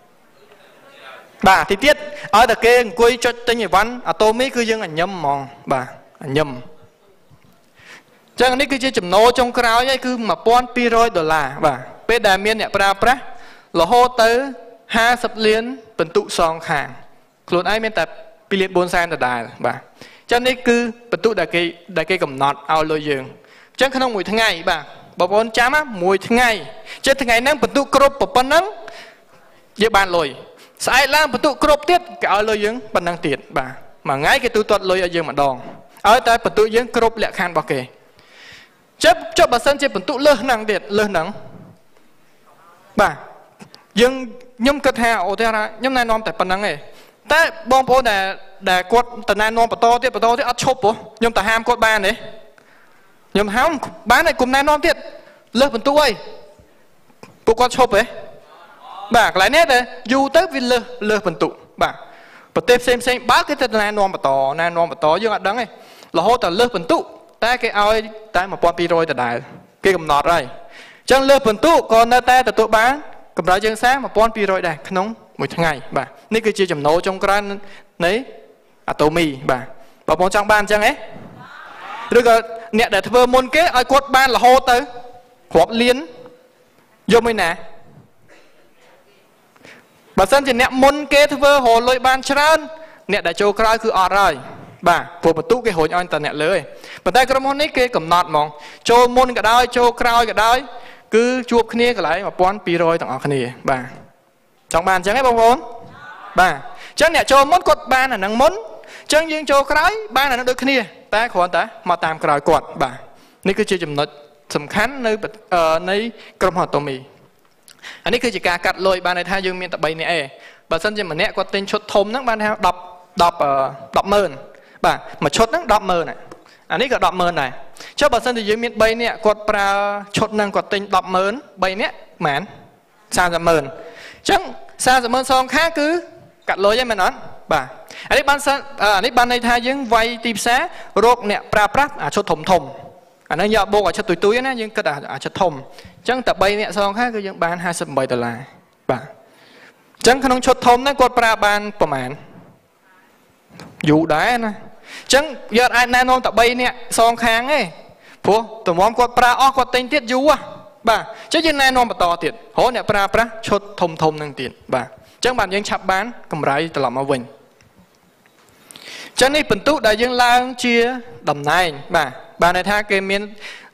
A: bà thì tiết ở đặc kê quay cho tên nhà văn à tôi mới cứ dương ảnh nhầm mòn bà ảnh nhầm chẳng này cứ chơi chùm nô trong cái áo ấy cứ mà pon pi rồi đô la bà bây đà miên nhẹ pra pra là hô tới hai sập liên tận tụ song hàng luôn ai miên tập pi liên bốn san đài bà cho nên cứ tận tụ đại kê đại kê cầm nọt ao lôi giường chẳng không mùi tháng ngày bà bà bốn chám á mùi tháng ngày trên tháng ngày nắng bật tụ crop bật bắn nắng với bàn lồi sai lang bật tụ crop tiết cái ở lôi dương bắn năng tiền bà mà ngay cái tụ tuột lôi ở dương mà đòn ở tại bật tụ dương crop lẹ khan bao kề chấp cho bà sân trên bật tụ lơ năng tiền lơ nắng bà dương nhâm cật hà ô thế ra nhâm này non tại bắn nắng này tại bom bố để để quật tại này non bật to tiết bật to tiết ắt chốt bố nhâm tại ham quật ban đấy nhưng mà không bán này cùng này non tiết lơ phần tu ơi bộ con chộp ấy bà lại nét đấy dù tới vì lơ lơ phần tụ bà và tiếp xem xem bác cái tên này non mà to này non mà to dương ăn đắng này là hô tờ lơ phần tụ ta cái ao ấy ta mà pon pi rồi tờ đài cái cầm nọt rồi chẳng lơ phần tụ còn nơi ta tờ tụ bán cầm ra dương sáng mà pon pi rồi đài nóng một ngày bàនេះគឺជាចំណូលចុងក្រោយនៃអាតូមីបាទបងប្អូនចង់បានអញ្ចឹងហ៎ឬក៏អ្នកដែលធ្វើមុនគេឲ្យគាត់បានរហូតទៅរាប់លានយកមិនណាបើសិនជាអ្នកមុនគេធ្វើរលុយបានច្រើនអ្នកដែលចូលក្រោយគឺអត់ហើយបាទព្រោះបន្ទុកគេរុញឲ្យតែអ្នកលើឯងប៉ុន្តែក្រុមហ៊ុននេះគេកំណត់ហ្មងចូលមុនក៏ដោយចូលក្រោយក៏ដោយគឺជួបគ្នាកន្លែងmột nghìn hai trămទាំងអស់គ្នាបាទចង់បានអញ្ចឹងទេបងប្អូនបាទអញ្ចឹងអ្នកចូលមុនគាត់បានអានឹងមុនអញ្ចឹងយើងចូលក្រោយបានអានឹងដូចគ្នាតែគ្រាន់តែមកតាមក្រោយគាត់បាទនេះគឺជាចំណុចសំខាន់នៅនៃក្រុមហ៊ុនអាតូមីអានេះគឺជាការកាត់លុយបានន័យថាយើងមានតែ3នាក់ឯងបើសិនជាម្នាក់គាត់ទិញឈុតធំហ្នឹងបានថា10 10 10ម៉ឺនបាទមួយឈុតហ្នឹង10ម៉ឺនអានេះក៏10ម៉ឺនដែរចុះបើសិនជាយើងមាន3នាក់គាត់ប្រើឈុតហ្នឹងគាត់ទិញ10ម៉ឺន3នាក់ប៉ុន្មាន30ម៉ឺនអញ្ចឹង30ម៉ឺនសងខាងគឺកាត់លុយហ្នឹងមែនអត់បាទអានេះបានអានេះបានន័យថាយើងវាយទីផ្សាររកអ្នកប្រើប្រាស់អាឈុតធំធំអានេះយកបូកអាឈុតទុយទុយណាយើងគិតអាឈុតធំអញ្ចឹងតែ3នាក់សងខាងគឺយើងបានห้าสิบแปดដុល្លារបាទអញ្ចឹងក្នុងឈុតធំហ្នឹងគាត់ប្រើបានប្រហែលយូរដែរណាអញ្ចឹងយកអាចណែនាំតែ3នាក់សងខាងទេព្រោះតម្រាំគាត់ប្រើអស់គាត់ទិញទៀតយូរបាទអញ្ចឹងយើងណែនាំបន្តទៀតរហូតអ្នកប្រើប្រាស់ឈុតធំធំហ្នឹងទៀតបាទអញ្ចឹងបានយើងឆាប់បានកម្រៃត្រឡប់មកវិញអចឹងនេះបន្ទុកដែលយើងឡើងជាតំណែងបាទបានន័យថាគេមាន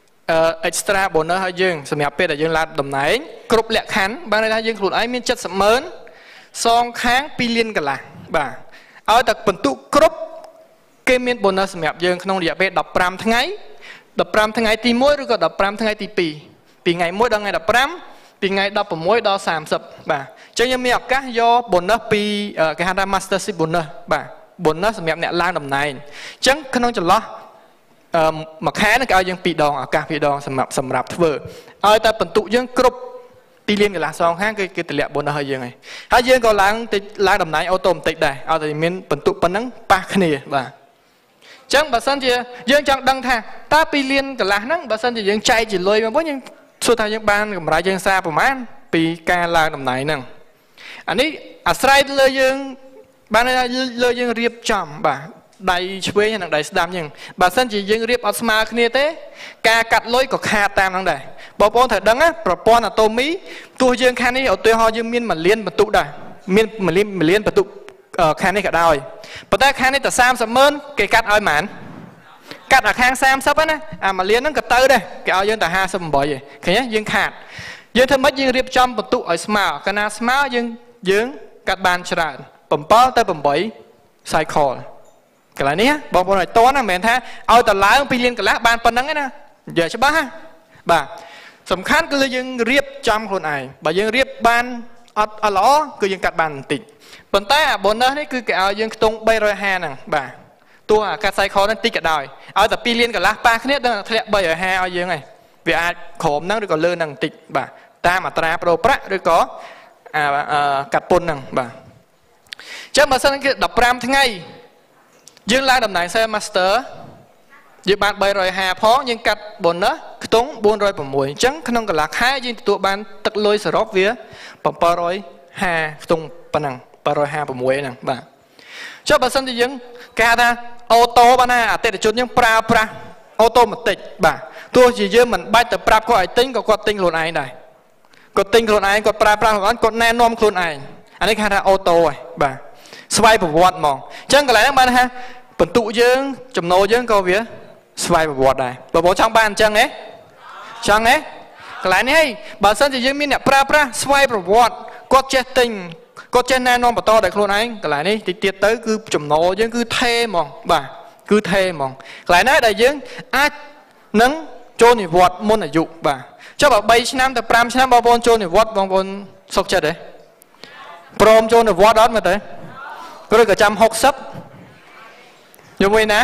A: extra bonus ឲ្យយើងសម្រាប់ពេលដែលយើងឡើងតំណែងគ្រប់លក្ខខណ្ឌបានន័យថាយើងខ្លួនឯងមានเจ็ดสิบម៉ឺនសងខាងពីរលានកន្លះបាទឲ្យតែបន្ទុកគ្រប់គេមាន bonus សម្រាប់យើងក្នុងរយៈពេលដប់ប្រាំថ្ងៃដប់ប្រាំថ្ងៃទីមួយឬក៏ដប់ប្រាំថ្ងៃទីពីរពីថ្ងៃមួយដល់ថ្ងៃដប់ប្រាំពីថ្ងៃដប់ប្រាំមួយដល់សាមសិបបាទអញ្ចឹងយើងមានឱកាសយក bonus ពីគេហៅថា mastership bonus បាទ bonus សម្រាប់អ្នកឡើងតំណែងអញ្ចឹងក្នុងចន្លោះអឺមួយខែនឹងគេឲ្យយើងពីរដងឱកាសពីរដងសម្រាប់សម្រាប់ធ្វើឲ្យតែបន្ទុកយើងគ្រប់ពីរលានកន្លះសងខាងគឺគេតម្លាក់ bonus ឲ្យយើងហើយហើយយើងក៏ឡើងតិចឡើងតំណែងអូតូម៉ាទិកដែរឲ្យតែមានបន្ទុកប៉ុណ្ណឹងប៉ះគ្នាបាទអញ្ចឹងបើសិនជាយើងចង់ដឹងថាតើពីរលានកន្លះហ្នឹងបើសិនជាយើងចែកជាលុយមកវិញយើងសួរថាយើងបានកម្រៃយើងសារប្រមាណពីការឡើងតំណែងហ្នឹងអានេះអាស្រ័យលើយើងបានលើយើងរៀបចំបាទដៃឆ្វេងនិងដៃស្ដាំអញ្ចឹងបើសិនជាយើងរៀបអត់ស្មើគ្នាទេការកាត់លុយក៏ខាតតាមហ្នឹងដែរបងប្អូនត្រូវដឹងណាប្រព័ន្ធអាតូមីទោះយើងខាងនេះឧទាហរណ៍យើងមានមួយលានបន្ទុកដែរមានមួយលានមួយលានបន្ទុកខាងនេះក៏ដោយប៉ុន្តែខាងនេះតែសាមសិបម៉ឺនគេកាត់ឲ្យប៉ុន្មានកាត់អាខាងសាមសិបណាអាមួយលានហ្នឹងក៏ទៅដែរគេឲ្យយើងតែห้าสิบแปดឯងឃើញទេយើងខាតយើងធ្វើម៉េចយើងរៀបចំបន្ទុកឲ្យស្មើកាលណាស្មើយើងយើងកាត់បានច្រើនsevenទៅeight cycleកន្លែងនេះបងប្អូនឲ្យតន់ណាមិនមែនថាឲ្យតឡើងពីលានកន្លះបានប៉ុណ្្នឹងទេណានិយាយច្បាស់ណាបាទសំខាន់គឺយើងរៀបចំខ្លួនឯងបើយើងរៀបបានអត់អត់ល្អគឺយើងកាត់បានបន្តិចប៉ុន្តែអា bonus នេះគឺគេឲ្យយើងខ្ទង់350ហ្នឹងបាទទោះអាកាត់ cycle ហ្នឹងតិចក៏ដោយឲ្យតែពីរលានកន្លះប៉ះគ្នាដល់ធ្លាក់350ឲ្យយើងហើយវាអាចក្រោមហ្នឹងឬក៏លើហ្នឹងបន្តិចបាទតាមអត្រាប្រូប្រាក់ឬក៏អាកាត់ពន្ធហ្នឹងបាទអញ្ចឹងបើសិនគឺដប់ប្រាំថ្ងៃយើងឡើងតំណែង Sales Master យើងបាន350ផងយើងកាត់ bonus ខ្ទង់bốn trăm sáuអញ្ចឹងក្នុងកន្លះខែយើងទទួលបានទឹកលុយសរុបវាseven hundred fiftyខ្ទង់ប៉ុណ្ណឹងseven hundred fifty-sixហ្នឹងបាទចុះបើសិនជាយើងគេហៅថាអូតូបាទណាអតិថិជនយើងប្រើប្រាស់អូតូម៉ាទិកបាទទោះជាយើងមិនបាច់ទៅប្រាប់គាត់ឲ្យទិញក៏គាត់ទិញខ្លួនឯងដែរគាត់ទិញខ្លួនឯងគាត់ប្រើប្រាស់ខ្លួនឯងគាត់ណែនាំខ្លួនឯងអានេះគេហៅថាអូតូហើយបាទស្វ័យប្រវត្តិហ្មងអញ្ចឹងកន្លែងហ្នឹងបានថាបន្ទុកយើងចំណូលយើងក៏វាស្វ័យប្រវត្តិដែរបងប្អូនចង់បានអញ្ចឹងទេចង់ទេកន្លែងនេះហីបើសិនជាយើងមានអ្នកប្រើប្រាស់ស្វ័យប្រវត្តិគាត់ចេះទិញគាត់ចេះណែនាំបន្តដល់ខ្លួនឯងកន្លែងនេះតិចទៀតទៅគឺចំណូលយើងគឺថេហ្មងបាទគឺថេហ្មងកន្លែងណាដែលយើងអាចនឹងចូលនិវត្តន៍មុនអាយុបាទចុះបើ3ឆ្នាំទៅ5ឆ្នាំបងប្អូនចូលនិវត្តន៍បងប្អូនសុខចិត្តទេព្រមចូលនិវត្តន៍អត់មើលទៅឬក៏ចាំsixtyយល់មួយណា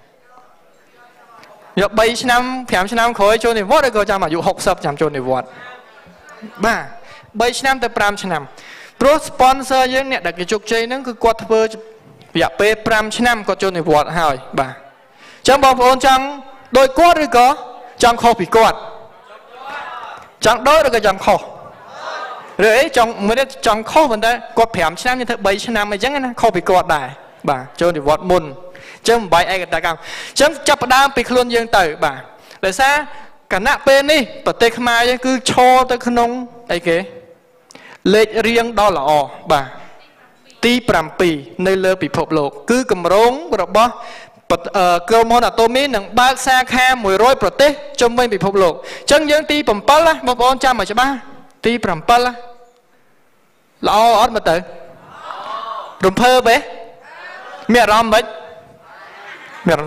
A: យក3ឆ្នាំ5ឆ្នាំក្រោយចូលនិវត្តន៍ឬក៏ចាំអាយុsixtyចាំចូលនិវត្តន៍បាទ3ឆ្នាំទៅ5ឆ្នាំព្រោះ sponsor យើងអ្នកដែលគេជោគជ័យហ្នឹងគឺគាត់ធ្វើរយៈពេល5ឆ្នាំគាត់ចូលនិវត្តន៍ហើយបាទអញ្ចឹងបងប្អូនចង់ដូចគាត់ឬក៏ចង់ខុសពីគាត់ចង់ដូចឬក៏ចង់ខុសឬអីចង់មិនចង់ខុសប៉ុន្តែគាត់5ឆ្នាំយើងធ្វើ3ឆ្នាំអីចឹងណាខុសពីគាត់ដែរបាទចូលនិវត្តន៍មុនអញ្ចឹងមិនបាយឯកតកម្មអញ្ចឹងចាប់ផ្ដើមពីខ្លួនយើងទៅបាទដោយសារគណៈពេលនេះប្រទេសខ្មែរយើងគឺឈរទៅក្នុងអីគេលេខរៀងដ៏ល្អបាទទី7នៅលើពិភពលោកគឺកម្រងរបស់ក្រុមហ៊ុនអាតូមីនឹងបើកសាខាone hundredប្រទេសជុំវិញពិភពលោកអញ្ចឹងយើងទី7ណាបងប្អូនចាំឲ្យច្បាស់ទី7ណាល្អអត់មើលទៅរំភើបទេមានអារម្មណ៍មិនមាន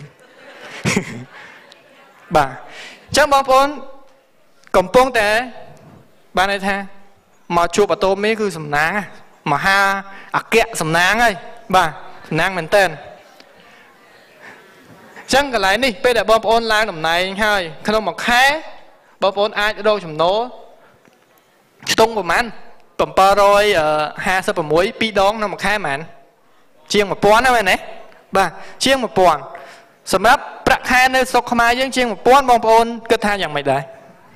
A: បាទអញ្ចឹងបងប្អូនកំពុងតែបានន័យថាមកជួបអាតូមីគឺសំណាងមហាអគ្គសំណាងហើយបាទសំណាងមែនតើអញ្ចឹងកន្លែងនេះពេលដែលបងប្អូនឡើងតំណែងហើយក្នុងមួយខែបងប្អូនអាចរកចំណូលខ្ទង់ប្រហែលseven hundred fifty-sixពីរដងក្នុងមួយខែហ្មងជាងone thousandណាមែនទេបាទជាងone thousandសម្រាប់ប្រាក់ខែនៅស្រុកខ្មែរយើងជាងone thousandបងប្អូនគិតថាយ៉ាងម៉េចដែរ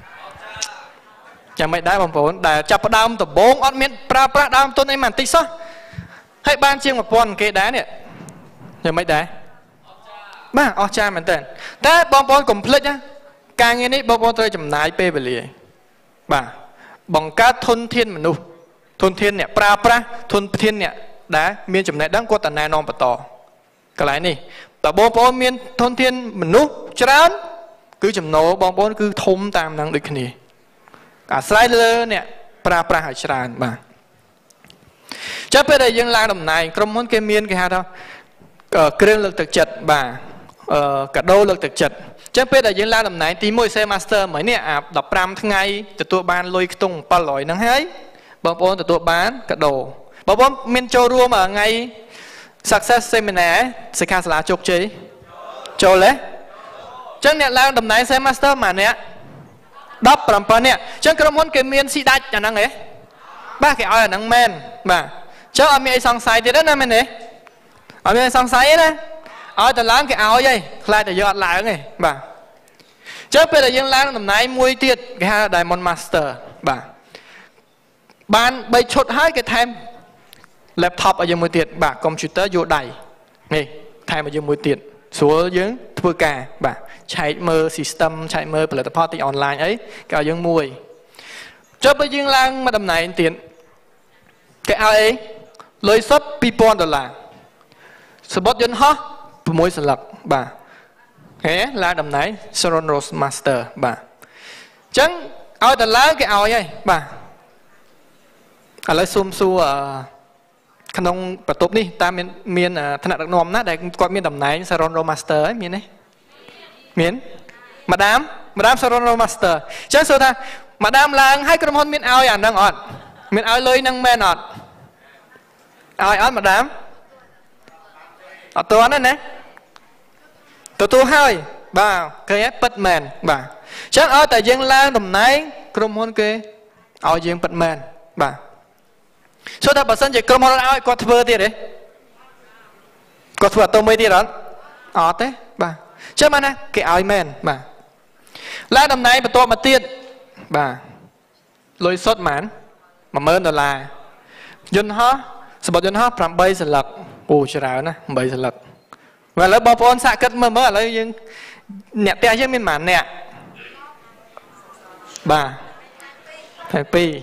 A: យ៉ាងម៉េចដែរបងប្អូនដែលចាប់ផ្ដើមដំបូងអត់មានប្រើប្រាស់ដើមទុនអីមិនតិចសោះហើយបានជាងone thousandគេដែរនេះយ៉ាងម៉េចដែរបាទអស្ចារ្យមែនតើតែបងប្អូនកុំភ្លេចណាការងារនេះបងប្អូនត្រូវចំណាយពេលវេលាបាទបង្កើតធនធានមនុស្សធនធានអ្នកប្រើប្រាស់ធនធានអ្នកដែលមានចំណេះដឹងគាត់តែណែនាំបន្ត cái này nèแต่บองปอนmiền thôn thiên mình núp chán cứ chấm nổ bong bóng cứ thôm tam năng được cái này cả slider nè pra pra hải tràn mà chắc bây giờ dân lang đồng này trong món cái miên cái hạt đâu kêu lực thực chất bà cả đô lực thực chất chắc bây giờ dân lang đồng này tí môi xe master mấy nè à đọc ram tháng ngày từ tua ban lôi tung pa lỏi nắng hết bong bóng từ tua bán cả đồ bong bóng miên châu rùa mà ngày success seminar sẽ khai là chụp chế châu lẽ chẳng nè lang đồng này xe master mà nè đắp làm pa nè chẳng cái món cái miên xì đạch là năng ấy ba cái ao là năng men mà chắc ở miền sông sài thì đó nè mình nè ở miền sông sài đó ở từ láng cái ao vậy lại từ giọt lại này bà chắc bây giờ dân láng tầm này mui tiệt cái hai Diamond Master bà ban bay chốt hai cái thêm laptop ở dân mui tiệt bà computer vô đầy này thêm ở dân mui tiệt số dân thưa cả bà chạy mơ system chạy mơ platform online ấy cả dân mui chắc bây giờ dân láng mà tầm này tiền cái ao ấy lời sắp people đó là sự bất dân hot mối sản lập bà thế là đầm này Saron Rose Master bà chẳng ao tận lá cái ao ấy bà à lấy xung xu ở khăn đông bật tốt đi ta miền miền thân đặc nôm nát đây coi miền đầm này Saron Rose Master ấy miền này miền Madame Madame Saron Rose Master chẳng số ta Madame là hai cái đồng hôn miền ao à đang ọt miền ao lơi năng men ọt ai ọt Madame ởตัวนั่นนะตัวตัวให้บ่าวเคยปัดแมนบ่าวฉันเอาแต่ยังล่างตรงไหนกรมคนเกยเอายังปัดแมนบ่าวส่วนถ้าบัดสันจะกรมคนเอาก็ทเวอร์ที่ไหนก็ทเวอร์ตัวไม่ที่ร้อนอ๋อเต้บ่าวใช่ไหมนะเกยเอาแมนบ่าวล่างตรงไหนเป็นตัวมาเตี้ยบ่าวลอยสดหมันมาเมินดอลลาร์ยนต์ฮะสบัดยนต์ฮะพรำใบสลักโอ้ชรานะใบสลักvà lấy bao phôn xạ cất mơ mơ lấy những nẹt te chứ miền màn nẹt bà thầy pi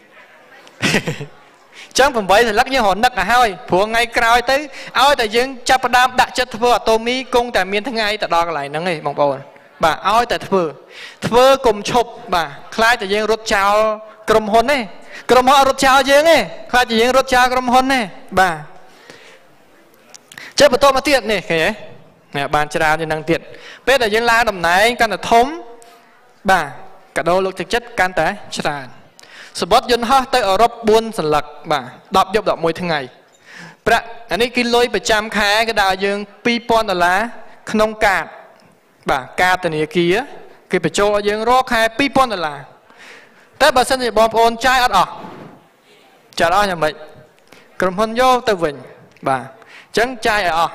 A: chẳng phần bấy thì lắc như hồn nấc à hai phù ngay cào tới áo tại dương chắp đam đã chất thưa Tommy cung tại miền tháng ngày tại đó lại nắng này mong bồn bà áo tại thưa thưa cùng chụp bà khai tại dương rút chào cầm hồn này cầm họ rút chào dương này khai tại dương rút chào cầm hồn này bà chế bữa tôi mà tiện này cái ấy nè bàn trà thì năng tiện bây giờ dân la đầm này căn là thống bà cả đôi lực thực chất can té trà sự bớt dân ha tới ở Europe buôn sần lật bà đọc dọc đọc mỗi tháng ngày anh ấy kinh lôi bảy trăm khai cái đào dương pi pon là lá không cạn bà cạn từ này kia cái phải cho dương rô khai pi pon là lá tới bà sân thì bom ôn trai ọt ọt chả đó nhà mình cầm hôn vô từ vịnh bà chẳng trai à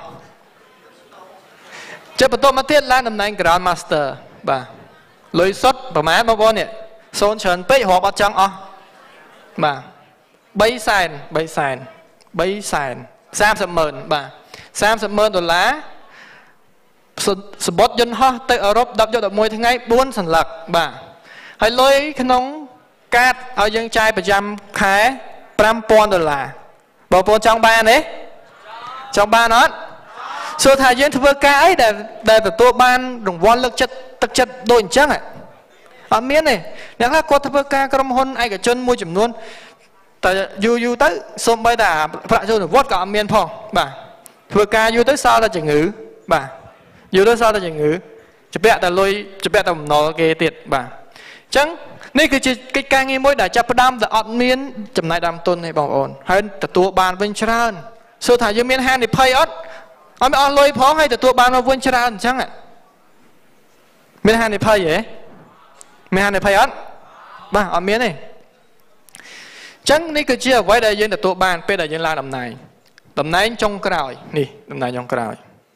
A: chế bữa tôi mà thiết lan năm nay Grand Master bà lối xuất bà má bà bố nè xôn trần bấy họ bắt trăng à bà bấy sàn bấy sàn bấy sàn sam sầm mờn bà sam sầm mờn đồn lá sự bớt dân ho tới Europe đập cho đập môi thế ngay buôn sần lật bà hay lối khăn nóng cát ở dân trai bà jam khá pram pon đồn là bà bố trong ba đấy trong ba nó số thầy dân thưa cái để đểตัวบ้านรางวัลเลือกจัดตักจัดโดนจังอ่ะอันเมียนี่เนี่ยถ้าคนthưa cáiกรมหนไอ้กับจนมวยจำนวนแต่อยู่อยู่tớiสมบัติพระเจ้าหนุ่มวัดกับอันเมียนพอบ่าthưa cáiอยู่tới sau là chỉ ngữบ่าอยู่tới sau là chỉ ngữจะเปะแต่ลอยจะเปะแต่หนอเกติดบ่าจังนี่คือกิจการงี้มวยได้จับประดามแต่อันเมียนจำนายดำต้นให้บอกอ่อนให้แต่ตัวบ้านเป็นชราญสุดท้ายยังมีแฮนด์ในเพย์ออสเอาไม่เอาลอยพ้องให้แต่ตัวบานมาวนชราจังอ่ะมีแฮนด์ในเพย์เหรอมีแฮนด์ในเพย์ออสบ้าเอาเมียนี่จังนี่คือเชื่อไว้ได้ยังแต่ตัวบานเป็นได้ยังลาดำนายดำนายจงกล่าวนี่ดำนายจงกล่าว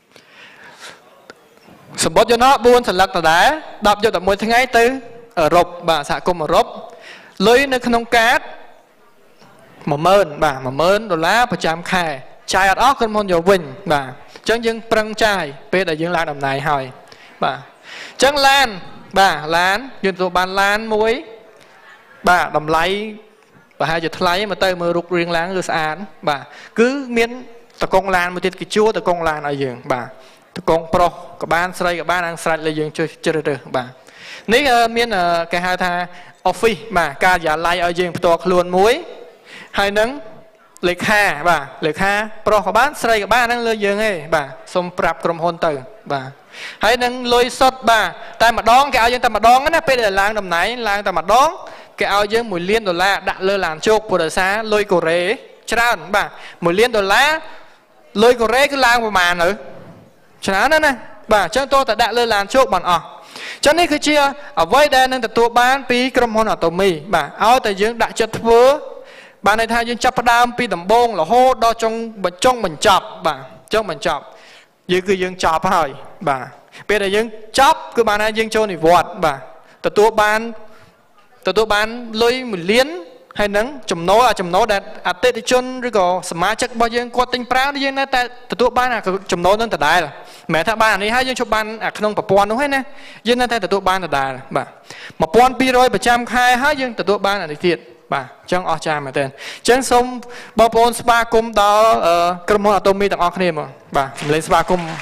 A: สมบูรณ์ยนต์บุญสัญลักษณ์ต่างๆดับยศดับมวยทั้งไงตื้อเออรบบ่าสะกมรบเลยในขนมการ์ดมาเมินบ่ามาเมินดอลลาร์ประจำแค่ชายอัดออกกันมนโยวินบ่าจังยังปรังใจเป็นแต่ยังลานดำนายหอยบ่าจังลานบ่าลานยืนตัวบานลานมวยบ่าดำไหลบ่าให้จุดไหลมาเตยมือรุกเรียงล้างคือสะอาดบ่าcứ miễn តកងឡានមួយទៀតគេជួតកងឡានឲ្យយើងបាទតកងប្រុសក៏បានស្រីក៏បានអាងស្រេចលើយើងជួយជ្រើសរើសបាទនេះមានគេហៅថា office បាទការិយាល័យឲ្យយើងផ្ទាល់ខ្លួនមួយហើយនឹងលេខាបាទលេខាប្រុសក៏បានស្រីក៏បានហ្នឹងលើយើងឯងបាទសូមប្រាប់ក្រុមហ៊ុនទៅបាទហើយនឹងលុយសុទ្ធបាទតែម្ដងគេឲ្យយើងតែម្ដងណាពេលដែលឡើងតំណែងឡើងតែម្ដងគេឲ្យយើងមួយលានដុល្លារដាក់លើឡានជោគព្រោះដោយសារលុយកូរ៉េច្រើនបាទមួយលានដុល្លារលុយកូរ៉េគឺឡើងប្រមាណទៅច្រើនណាស់ណាបាទអញ្ចឹងតោះតែដាក់លើឡានជោគបានអស់ចឹងនេះគឺជាអ្វីដែលនឹងទទួលបានពីក្រុមហ៊ុនអាតូមីបាទឲ្យតែយើងដាក់ចិត្តធ្វើបានន័យថាយើងចាប់ផ្ដើមពីដំបូងរហូតដល់ចុងបញ្ចុងបញ្ចប់បាទចុងបញ្ចប់យើងគឺយើងចប់ហើយបាទពេលដែលយើងចប់គឺបានថាយើងចូលនិវត្តន៍បាទទទួលបានទទួលបានលុយមួយលានហើយនឹងចំណូលអាចំណូលដែលអតិថិជនឬក៏សមាជិករបស់យើងគាត់ទិញប្រាក់យើងនៅតែទទួលបានអាចំណូលនឹងដដែលមិនមែនថាបានអានេះហើយយើងជប់បានអាក្នុងប្រព័ន្ធនោះទេណាយើងនៅតែទទួលបានដដែលបាទmột nghìn hai trămប្រចាំខែហើយយើងទទួលបានអានេះទៀតបាទអញ្ចឹងអស្ចារ្យមែនទែនអញ្ចឹងសូមបងប្អូនស្វាគមន៍ដល់ក្រុមហ៊ុនអាតូមីទាំងអស់គ្នាមកបាទសម្លេងស្វាគមន៍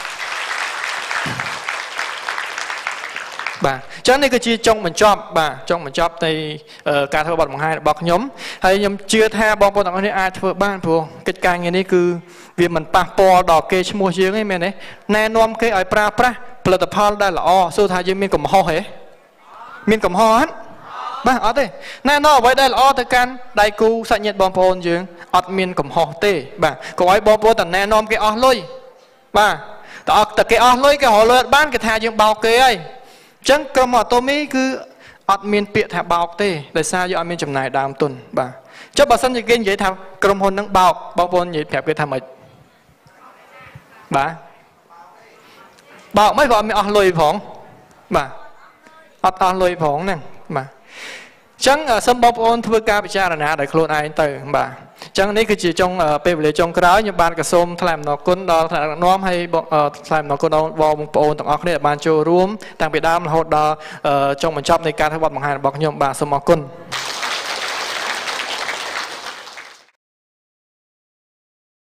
A: បាទអញ្ចឹងនេះគឺជាចុងបញ្ចប់បាទចុងបញ្ចប់នៃការធ្វើបទបង្ហាញរបស់ខ្ញុំហើយខ្ញុំជឿថាបងប្អូនទាំងអស់គ្នាអាចធ្វើបានព្រោះកិច្ចការងារនេះគឺវាមិនប៉ះពាល់ដល់គេឈ្មោះយើងទេមែនទេណែនាំគេឲ្យប្រើប្រាស់ផលិតផលដែលល្អសួរថាយើងមានកំហុសទេមានកំហុសអត់បាទអត់ទេណែនាំអ្វីដែលល្អទៅកាន់ដៃគូសាច់ញាតិបងប្អូនយើងអត់មានកំហុសទេបាទកុំឲ្យបងប្អូនតែណែនាំគេអស់លុយបាទតើអត់តែគេអស់លុយគេរកលុយអត់បានគេថាយើងបោកគេហើយអញ្ចឹងក្រុមអាតូមីគឺអត់មានពាក្យថាបោកទេដោយសារយើងអត់មានចំណាយដើមទុនបាទចុះបើសិនជាគេនិយាយថាក្រុមហ៊ុននឹងបោកបងប្អូននិយាយប្រាប់គេថាម៉េចបាទបោកមិនក៏អត់មានអស់លុយផងបាទអត់អស់លុយផងហ្នឹងបាទអញ្ចឹងសូមបងប្អូនធ្វើការពិចារណាដោយខ្លួនឯងទៅបាទអញ្ចឹងនេះគឺជាចុងពេលវេលាចុងក្រោយខ្ញុំបានក៏សូមថ្លែងអំណរគុណដល់ថ្នាក់ដឹកនាំហើយថ្លែងអំណរគុណដល់បងប្អូនទាំងអស់គ្នាដែលបានចូលរួមតាំងពីដើមរហូតដល់ចុងបញ្ចប់នៃការធ្វើបទបង្ហាញរបស់ខ្ញុំបាទសូមអរគុណ